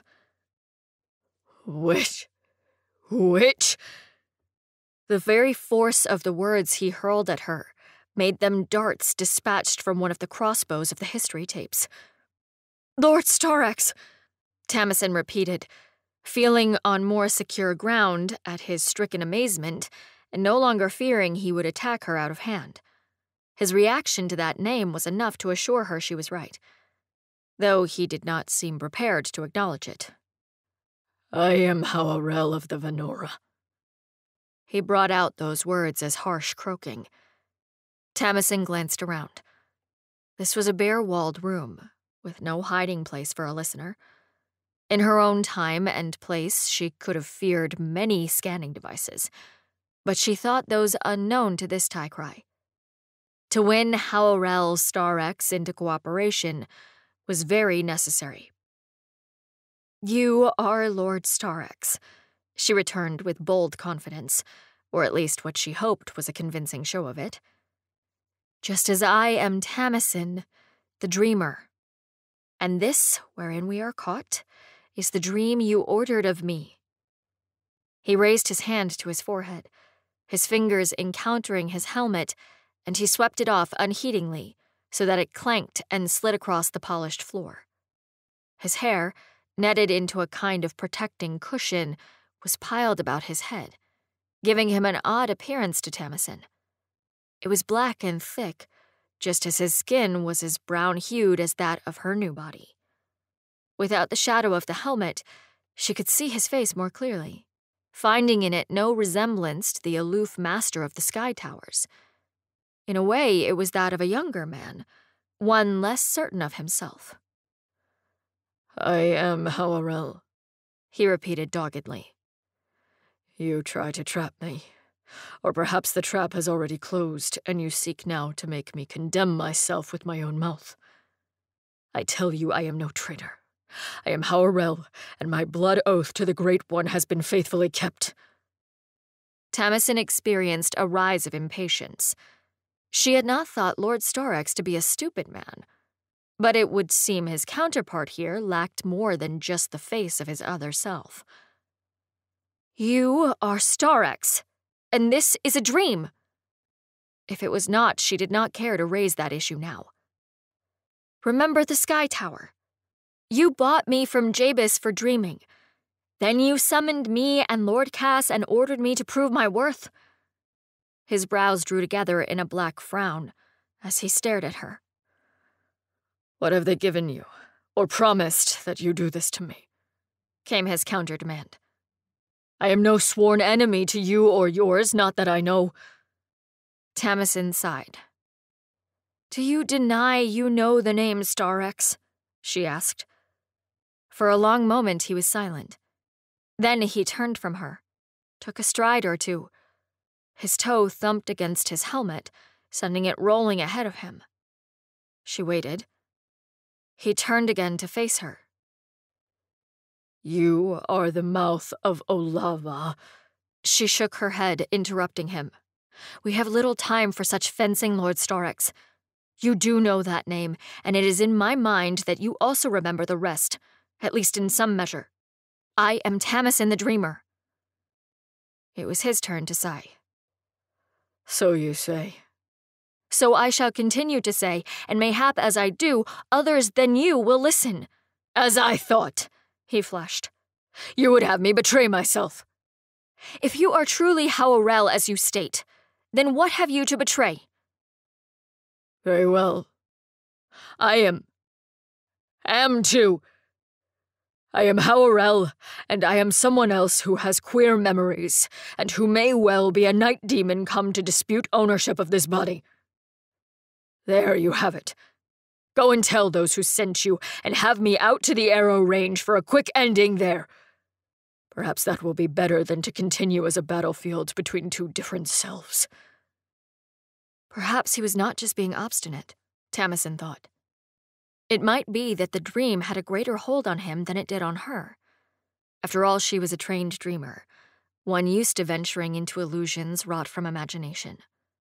Witch? Witch? The very force of the words he hurled at her made them darts dispatched from one of the crossbows of the history tapes. Lord Starrex, Tamisen repeated, feeling on more secure ground at his stricken amazement and no longer fearing he would attack her out of hand. His reaction to that name was enough to assure her she was right, though he did not seem prepared to acknowledge it. I am Hauarel of the Venora. He brought out those words as harsh croaking. Tamisen glanced around. This was a bare-walled room, with no hiding place for a listener. In her own time and place, she could have feared many scanning devices, but she thought those unknown to this tie-cry. To win Hauarel Starrex into cooperation was very necessary. You are Lord Starrex, she returned with bold confidence, or at least what she hoped was a convincing show of it. Just as I am Tamisen, the Dreamer. And this, wherein we are caught, is the dream you ordered of me. He raised his hand to his forehead, his fingers encountering his helmet, and he swept it off unheedingly so that it clanked and slid across the polished floor. His hair, netted into a kind of protecting cushion, was piled about his head, giving him an odd appearance to Tamisen. It was black and thick, just as his skin was as brown-hued as that of her new body. Without the shadow of the helmet, she could see his face more clearly, finding in it no resemblance to the aloof master of the Sky Towers. In a way, it was that of a younger man, one less certain of himself. I am Hauarel, he repeated doggedly. You try to trap me. Or perhaps the trap has already closed, and you seek now to make me condemn myself with my own mouth. I tell you I am no traitor. I am Hauarel, and my blood oath to the Great One has been faithfully kept. Tamisen experienced a rise of impatience. She had not thought Lord Starrex to be a stupid man, but it would seem his counterpart here lacked more than just the face of his other self. You are Starrex, and this is a dream. If it was not, she did not care to raise that issue now. Remember the Sky Tower. You bought me from Jabis for dreaming, Then you summoned me and Lord Cass and ordered me to prove my worth." His brows drew together in a black frown as he stared at her. "What have they given you, or promised that you do this to me?" came his counter-demand. "I am no sworn enemy to you or yours, not that I know." Tamisen sighed. "Do you deny you know the name Starrex?" she asked. For a long moment he was silent. Then he turned from her, took a stride or two. His toe thumped against his helmet, sending it rolling ahead of him. She waited. He turned again to face her. "You are the mouth of Olava." She shook her head, interrupting him. "We have little time for such fencing, Lord Starrex. You do know that name, and it is in my mind that you also remember the rest, at least in some measure. I am Tamisen the Dreamer." It was his turn to sigh. "So you say." "So I shall continue to say, and mayhap as I do, others than you will listen." "As I thought," he flashed. "You would have me betray myself." "If you are truly Howrel as you state, then what have you to betray?" "Very well. I am... am too. I am Howrel, and I am someone else who has queer memories, and who may well be a night demon come to dispute ownership of this body. There you have it. Go and tell those who sent you, and have me out to the arrow range for a quick ending there. Perhaps that will be better than to continue as a battlefield between two different selves." Perhaps he was not just being obstinate, Tamisen thought. It might be that the dream had a greater hold on him than it did on her. After all, she was a trained dreamer, one used to venturing into illusions wrought from imagination.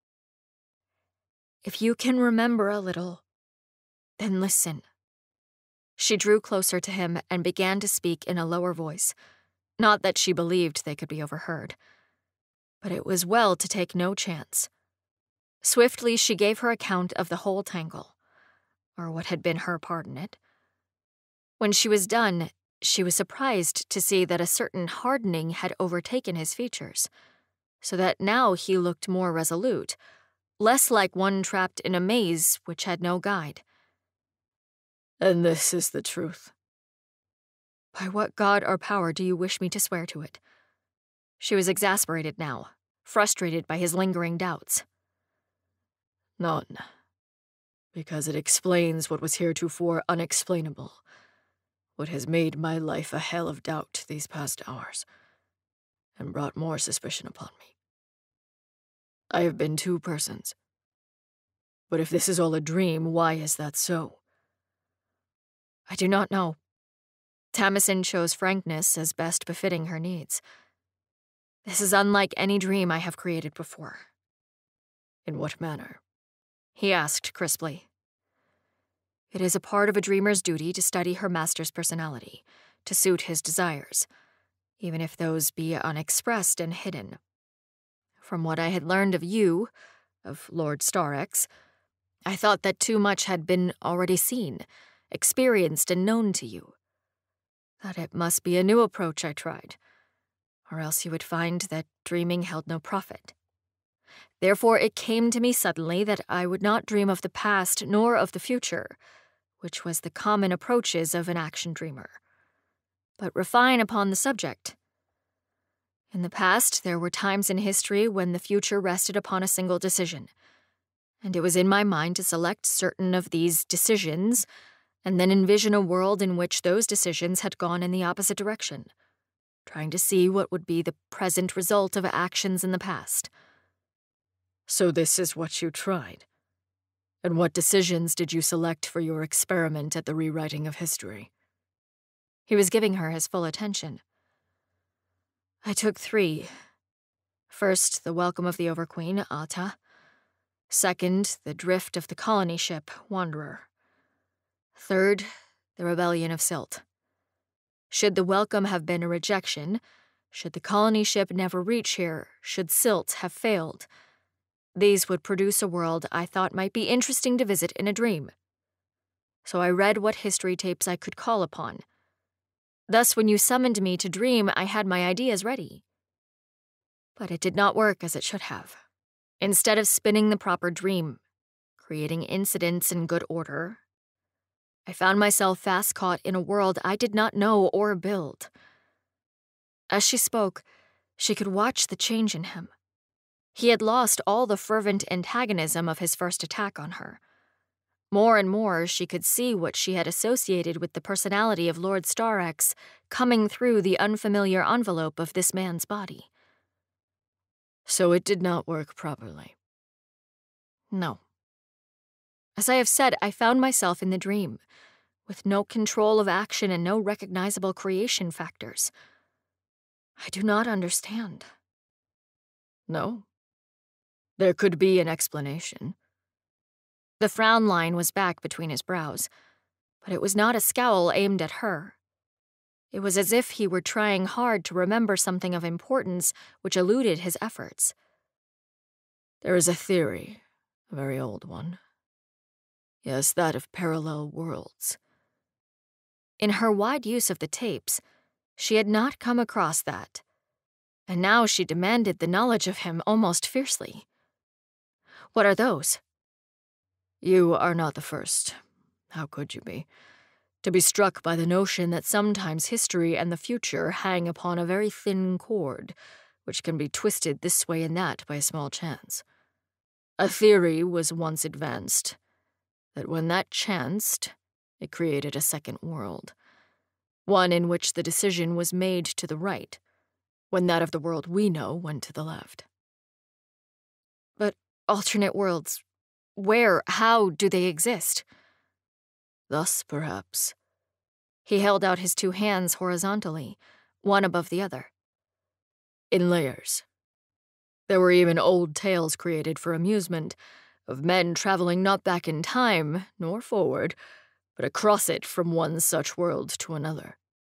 "If you can remember a little, then listen." She drew closer to him and began to speak in a lower voice. Not that she believed they could be overheard, but it was well to take no chance. Swiftly she gave her account of the whole tangle, or what had been her part in it. When she was done, she was surprised to see that a certain hardening had overtaken his features, so that now he looked more resolute, less like one trapped in a maze which had no guide. "And this is the truth?" "By what god or power do you wish me to swear to it?" She was exasperated now, frustrated by his lingering doubts. "None. Because it explains what was heretofore unexplainable, what has made my life a hell of doubt these past hours, and brought more suspicion upon me. I have been two persons. But if this is all a dream, why is that so?" "I do not know." Tamisen chose frankness as best befitting her needs. "This is unlike any dream I have created before." "In what manner?" he asked crisply. "It is a part of a dreamer's duty to study her master's personality, to suit his desires, even if those be unexpressed and hidden. From what I had learned of you, of Lord Starrex, I thought that too much had been already seen, experienced and known to you. That it must be a new approach I tried, or else you would find that dreaming held no profit. Therefore it came to me suddenly that I would not dream of the past nor of the future, which was the common approaches of an action dreamer, but refine upon the subject. In the past, there were times in history when the future rested upon a single decision, and it was in my mind to select certain of these decisions and then envision a world in which those decisions had gone in the opposite direction, trying to see what would be the present result of actions in the past." "So this is what you tried? And what decisions did you select for your experiment at the rewriting of history?" He was giving her his full attention. "I took three. First, the welcome of the Overqueen, Ata. Second, the drift of the colony ship, Wanderer. Third, the rebellion of Silt. Should the welcome have been a rejection, should the colony ship never reach here, should Silt have failed, these would produce a world I thought might be interesting to visit in a dream. So I read what history tapes I could call upon. Thus, when you summoned me to dream, I had my ideas ready. But it did not work as it should have. Instead of spinning the proper dream, creating incidents in good order, I found myself fast caught in a world I did not know or build. As she spoke, she could watch the change in him. He had lost all the fervent antagonism of his first attack on her. More and more, she could see what she had associated with the personality of Lord Starrex coming through the unfamiliar envelope of this man's body. So it did not work properly. No. As I have said, I found myself in the dream, with no control of action and no recognizable creation factors. I do not understand. No. There could be an explanation. The frown line was back between his brows, but it was not a scowl aimed at her. It was as if he were trying hard to remember something of importance which eluded his efforts. There is a theory, a very old one. Yes, that of parallel worlds. In her wide use of the tapes, she had not come across that, and now she demanded the knowledge of him almost fiercely. What are those? You are not the first. How could you be? To be struck by the notion that sometimes history and the future hang upon a very thin cord, which can be twisted this way and that by a small chance. A theory was once advanced that when that chanced, it created a second world, one in which the decision was made to the right, when that of the world we know went to the left. But alternate worlds, where, how do they exist? Thus, perhaps. He held out his two hands horizontally, one above the other. In layers. There were even old tales created for amusement, of men traveling not back in time, nor forward, but across it from one such world to another.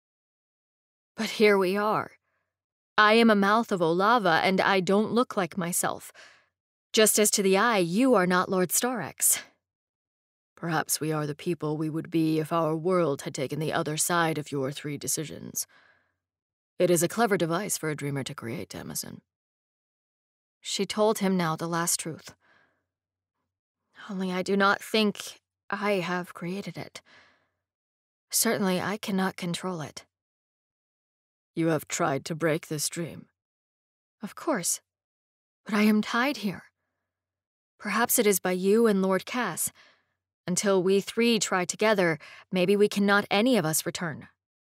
But here we are. I am a mouth of Olava, and I don't look like myself. Just as to the eye, you are not Lord Starrex. Perhaps we are the people we would be if our world had taken the other side of your three decisions. It is a clever device for a dreamer to create, Tamisen. She told him now the last truth. Only I do not think I have created it. Certainly I cannot control it. You have tried to break this dream. Of course. But I am tied here. Perhaps it is by you and Lord Cass. Until we three try together, maybe we cannot any of us return.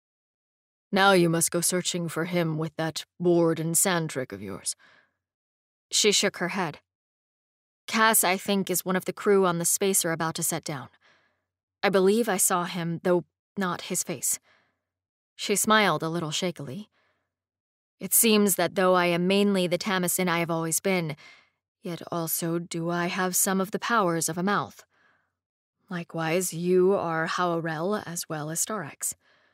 Now you must go searching for him with that board and sand trick of yours. She shook her head. Cass, I think, is one of the crew on the spacer about to set down. I believe I saw him, though not his face. She smiled a little shakily. It seems that though I am mainly the Tamisen I have always been, yet also do I have some of the powers of a mouth. Likewise, you are Hauarel as well as Starrex.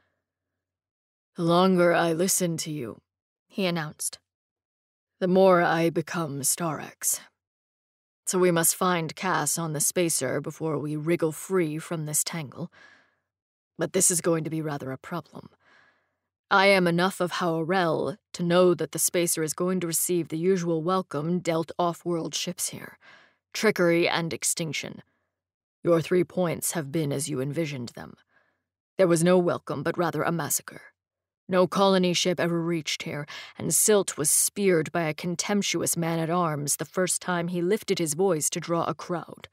The longer I listen to you, he announced, the more I become Starrex. So we must find Cass on the spacer before we wriggle free from this tangle. But this is going to be rather a problem. I am enough of Hauarel to know that the spacer is going to receive the usual welcome dealt off-world ships here. Trickery and extinction. Your three points have been as you envisioned them. There was no welcome, but rather a massacre. No colony ship ever reached here, and Silt was speared by a contemptuous man-at-arms the first time he lifted his voice to draw a crowd.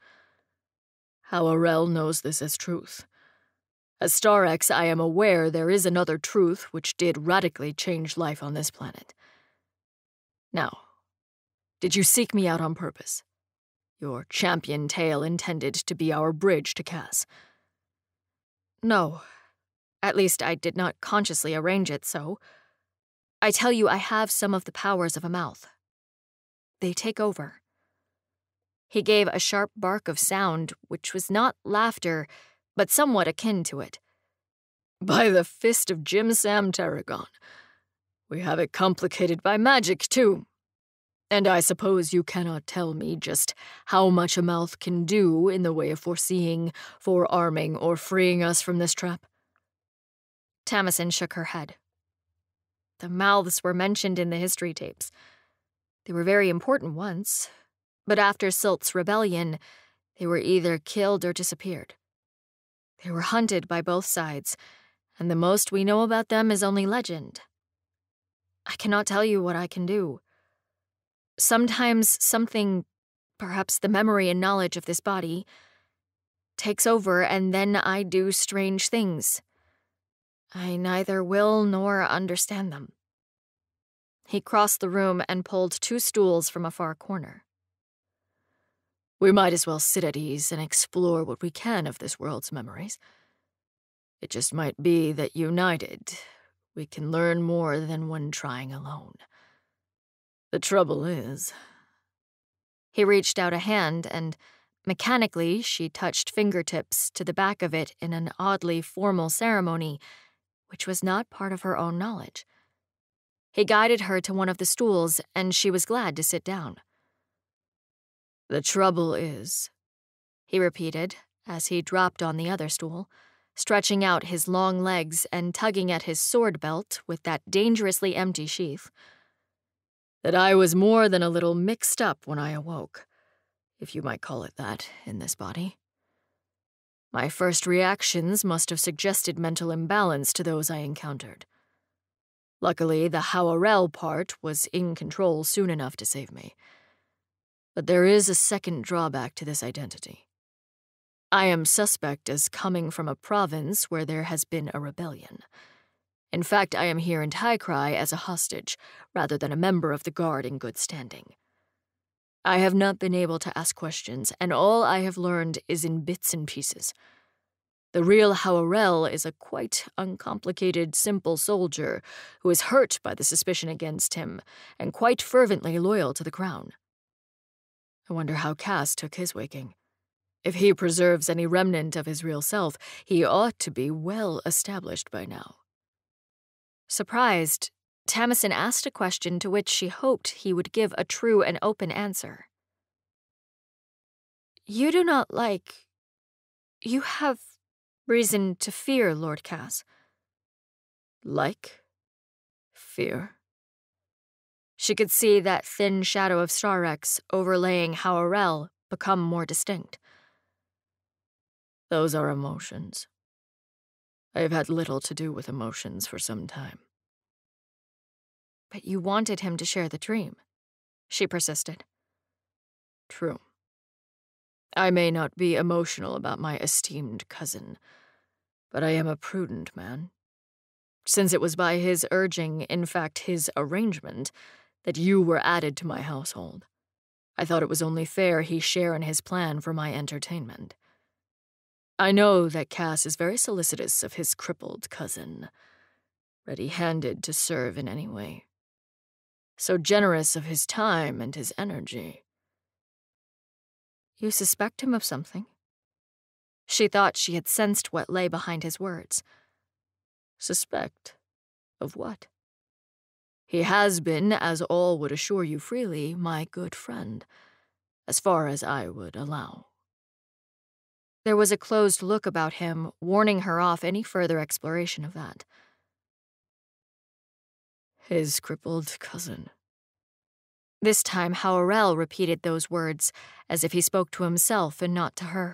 Hauarel knows this as truth. As Starrex, I am aware there is another truth which did radically change life on this planet. Now, did you seek me out on purpose? Your champion tale intended to be our bridge to Cass. No. At least I did not consciously arrange it so. I tell you, I have some of the powers of a mouth. They take over. He gave a sharp bark of sound, which was not laughter, but somewhat akin to it. By the fist of Jim Sam Tarragon. We have it complicated by magic, too. And I suppose you cannot tell me just how much a mouth can do in the way of foreseeing, forearming, or freeing us from this trap? Tamisen shook her head. The mouths were mentioned in the history tapes. They were very important once, but after Silt's rebellion, they were either killed or disappeared. They were hunted by both sides, and the most we know about them is only legend. I cannot tell you what I can do. Sometimes something, perhaps the memory and knowledge of this body, takes over, and then I do strange things. I neither will nor understand them. He crossed the room and pulled two stools from a far corner. We might as well sit at ease and explore what we can of this world's memories. It just might be that united, we can learn more than when trying alone. The trouble is... He reached out a hand, and mechanically she touched fingertips to the back of it in an oddly formal ceremony, which was not part of her own knowledge. He guided her to one of the stools, and she was glad to sit down. The trouble is, he repeated as he dropped on the other stool, stretching out his long legs and tugging at his sword belt with that dangerously empty sheath, that I was more than a little mixed up when I awoke, if you might call it that, in this body. My first reactions must have suggested mental imbalance to those I encountered. Luckily, the Howrell part was in control soon enough to save me. But there is a second drawback to this identity. I am suspect as coming from a province where there has been a rebellion. In fact, I am here in Taikrai as a hostage, rather than a member of the guard in good standing. I have not been able to ask questions, and all I have learned is in bits and pieces. The real Howrell is a quite uncomplicated, simple soldier who is hurt by the suspicion against him, and quite fervently loyal to the crown. I wonder how Cass took his waking. If he preserves any remnant of his real self, he ought to be well established by now. Surprised, Tamisen asked a question to which she hoped he would give a true and open answer. You do not like... You have reason to fear Lord Cass. Like? Fear? She could see that thin shadow of Starrex overlaying Howrell become more distinct. Those are emotions. I have had little to do with emotions for some time. But you wanted him to share the dream, she persisted. True. I may not be emotional about my esteemed cousin, but I am a prudent man. Since it was by his urging, in fact his arrangement, that you were added to my household, I thought it was only fair he share in his plan for my entertainment. I know that Cass is very solicitous of his crippled cousin, ready-handed to serve in any way. So generous of his time and his energy. You suspect him of something? She thought she had sensed what lay behind his words. Suspect? Of what? He has been, as all would assure you freely, my good friend, as far as I would allow. There was a closed look about him, warning her off any further exploration of that. His crippled cousin. This time, Howrell repeated those words, as if he spoke to himself and not to her.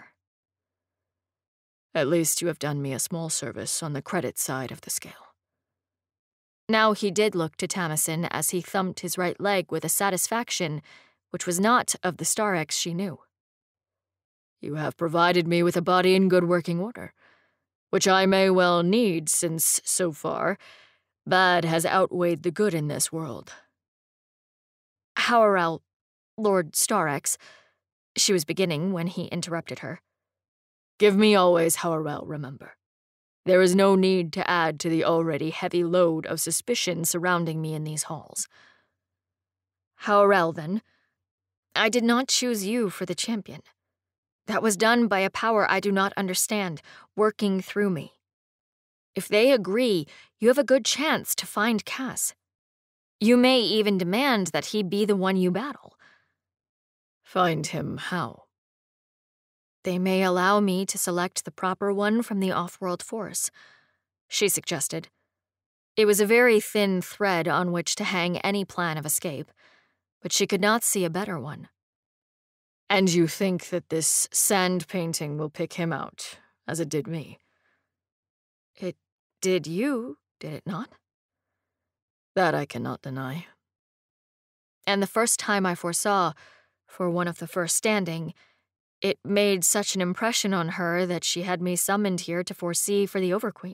At least you have done me a small service on the credit side of the scale. Now he did look to Tamisen as he thumped his right leg with a satisfaction which was not of the Starrex she knew. You have provided me with a body in good working order, which I may well need since, so far, bad has outweighed the good in this world. Howrell, Lord Starrex, she was beginning when he interrupted her. Give me always Howrell, remember. There is no need to add to the already heavy load of suspicion surrounding me in these halls. Howrell, then. I did not choose you for the champion. That was done by a power I do not understand, working through me. If they agree, you have a good chance to find Cass. You may even demand that he be the one you battle. Find him how? They may allow me to select the proper one from the off-world force. she suggested. It was a very thin thread on which to hang any plan of escape, but she could not see a better one. And you think that this sand painting will pick him out, as it did me? It did you, did it not? That I cannot deny. And the first time I foresaw, for one of the first standing, it made such an impression on her that she had me summoned here to foresee for the Overqueen.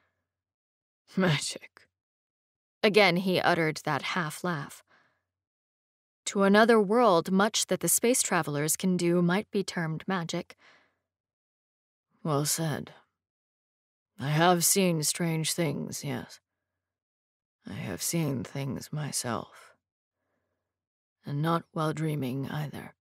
Magic. Again he uttered that half-laugh. To another world, much that the space travelers can do might be termed magic. Well said. I have seen strange things, yes. I have seen things myself. And not while dreaming either.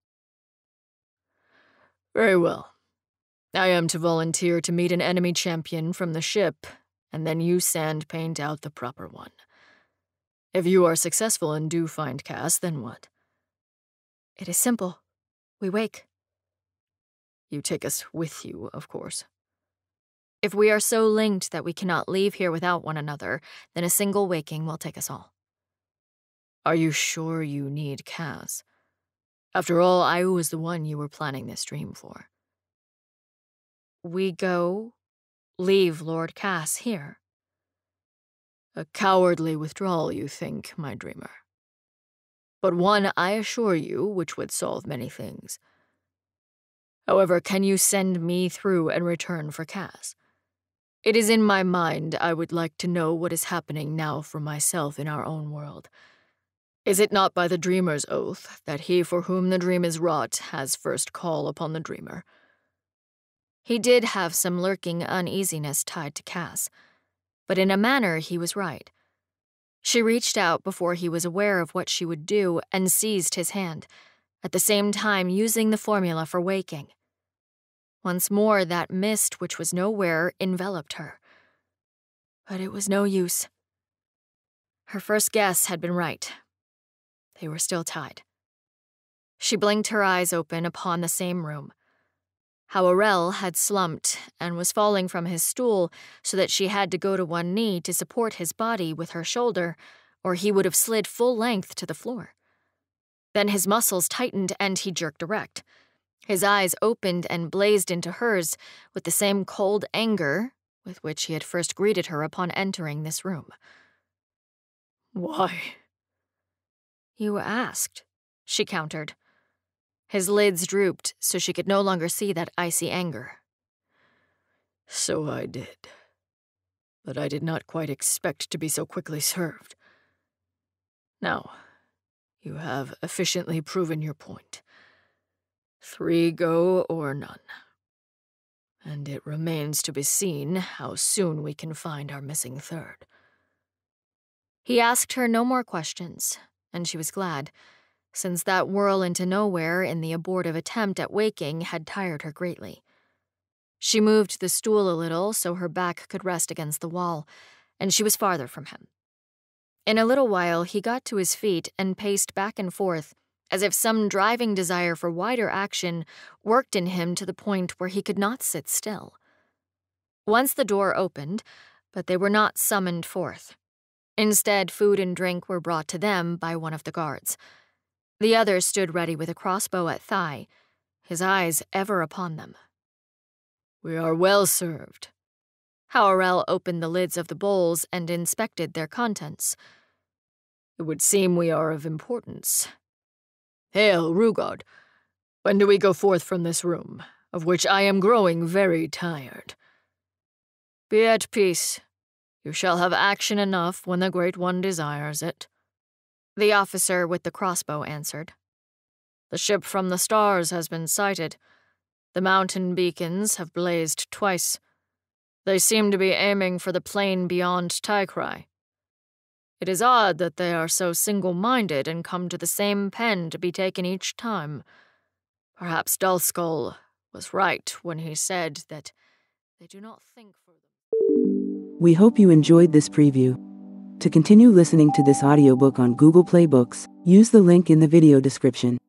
Very well. I am to volunteer to meet an enemy champion from the ship, and then you sand paint out the proper one. If you are successful and do find Cass, then what? It is simple. We wake. You take us with you, of course. If we are so linked that we cannot leave here without one another, then a single waking will take us all. Are you sure you need Cass? After all, I was the one you were planning this dream for. We go, leave Lord Cass here. A cowardly withdrawal, you think, my dreamer. But one, I assure you, which would solve many things. However, can you send me through and return for Cass? It is in my mind I would like to know what is happening now for myself in our own world. Is it not by the dreamer's oath that he for whom the dream is wrought has first call upon the dreamer? He did have some lurking uneasiness tied to Cass, but in a manner he was right. She reached out before he was aware of what she would do and seized his hand, at the same time using the formula for waking. Once more that mist which was nowhere enveloped her. But it was no use. Her first guess had been right. They were still tied. She blinked her eyes open upon the same room. Howrell had slumped and was falling from his stool so that she had to go to one knee to support his body with her shoulder, or he would have slid full length to the floor. Then his muscles tightened and he jerked erect. His eyes opened and blazed into hers with the same cold anger with which he had first greeted her upon entering this room. Why? You asked, she countered. His lids drooped so she could no longer see that icy anger. So I did. But I did not quite expect to be so quickly served. Now, you have efficiently proven your point. Three go or none. And it remains to be seen how soon we can find our missing third. He asked her no more questions, and she was glad, since that whirl into nowhere in the abortive attempt at waking had tired her greatly. She moved the stool a little so her back could rest against the wall, and she was farther from him. In a little while, he got to his feet and paced back and forth, as if some driving desire for wider action worked in him to the point where he could not sit still. Once the door opened, but they were not summoned forth. Instead, food and drink were brought to them by one of the guards. The other stood ready with a crossbow at thigh, his eyes ever upon them. We are well served. Howrell opened the lids of the bowls and inspected their contents. It would seem we are of importance. Hail, Rugard. When do we go forth from this room, of which I am growing very tired? Be at peace. You shall have action enough when the Great One desires it. The officer with the crossbow answered. The ship from the stars has been sighted. The mountain beacons have blazed twice. They seem to be aiming for the plain beyond Taikrai. It is odd that they are so single-minded and come to the same pen to be taken each time. Perhaps Dullskull was right when he said that they do not think for them. We hope you enjoyed this preview. To continue listening to this audiobook on Google Play Books, use the link in the video description.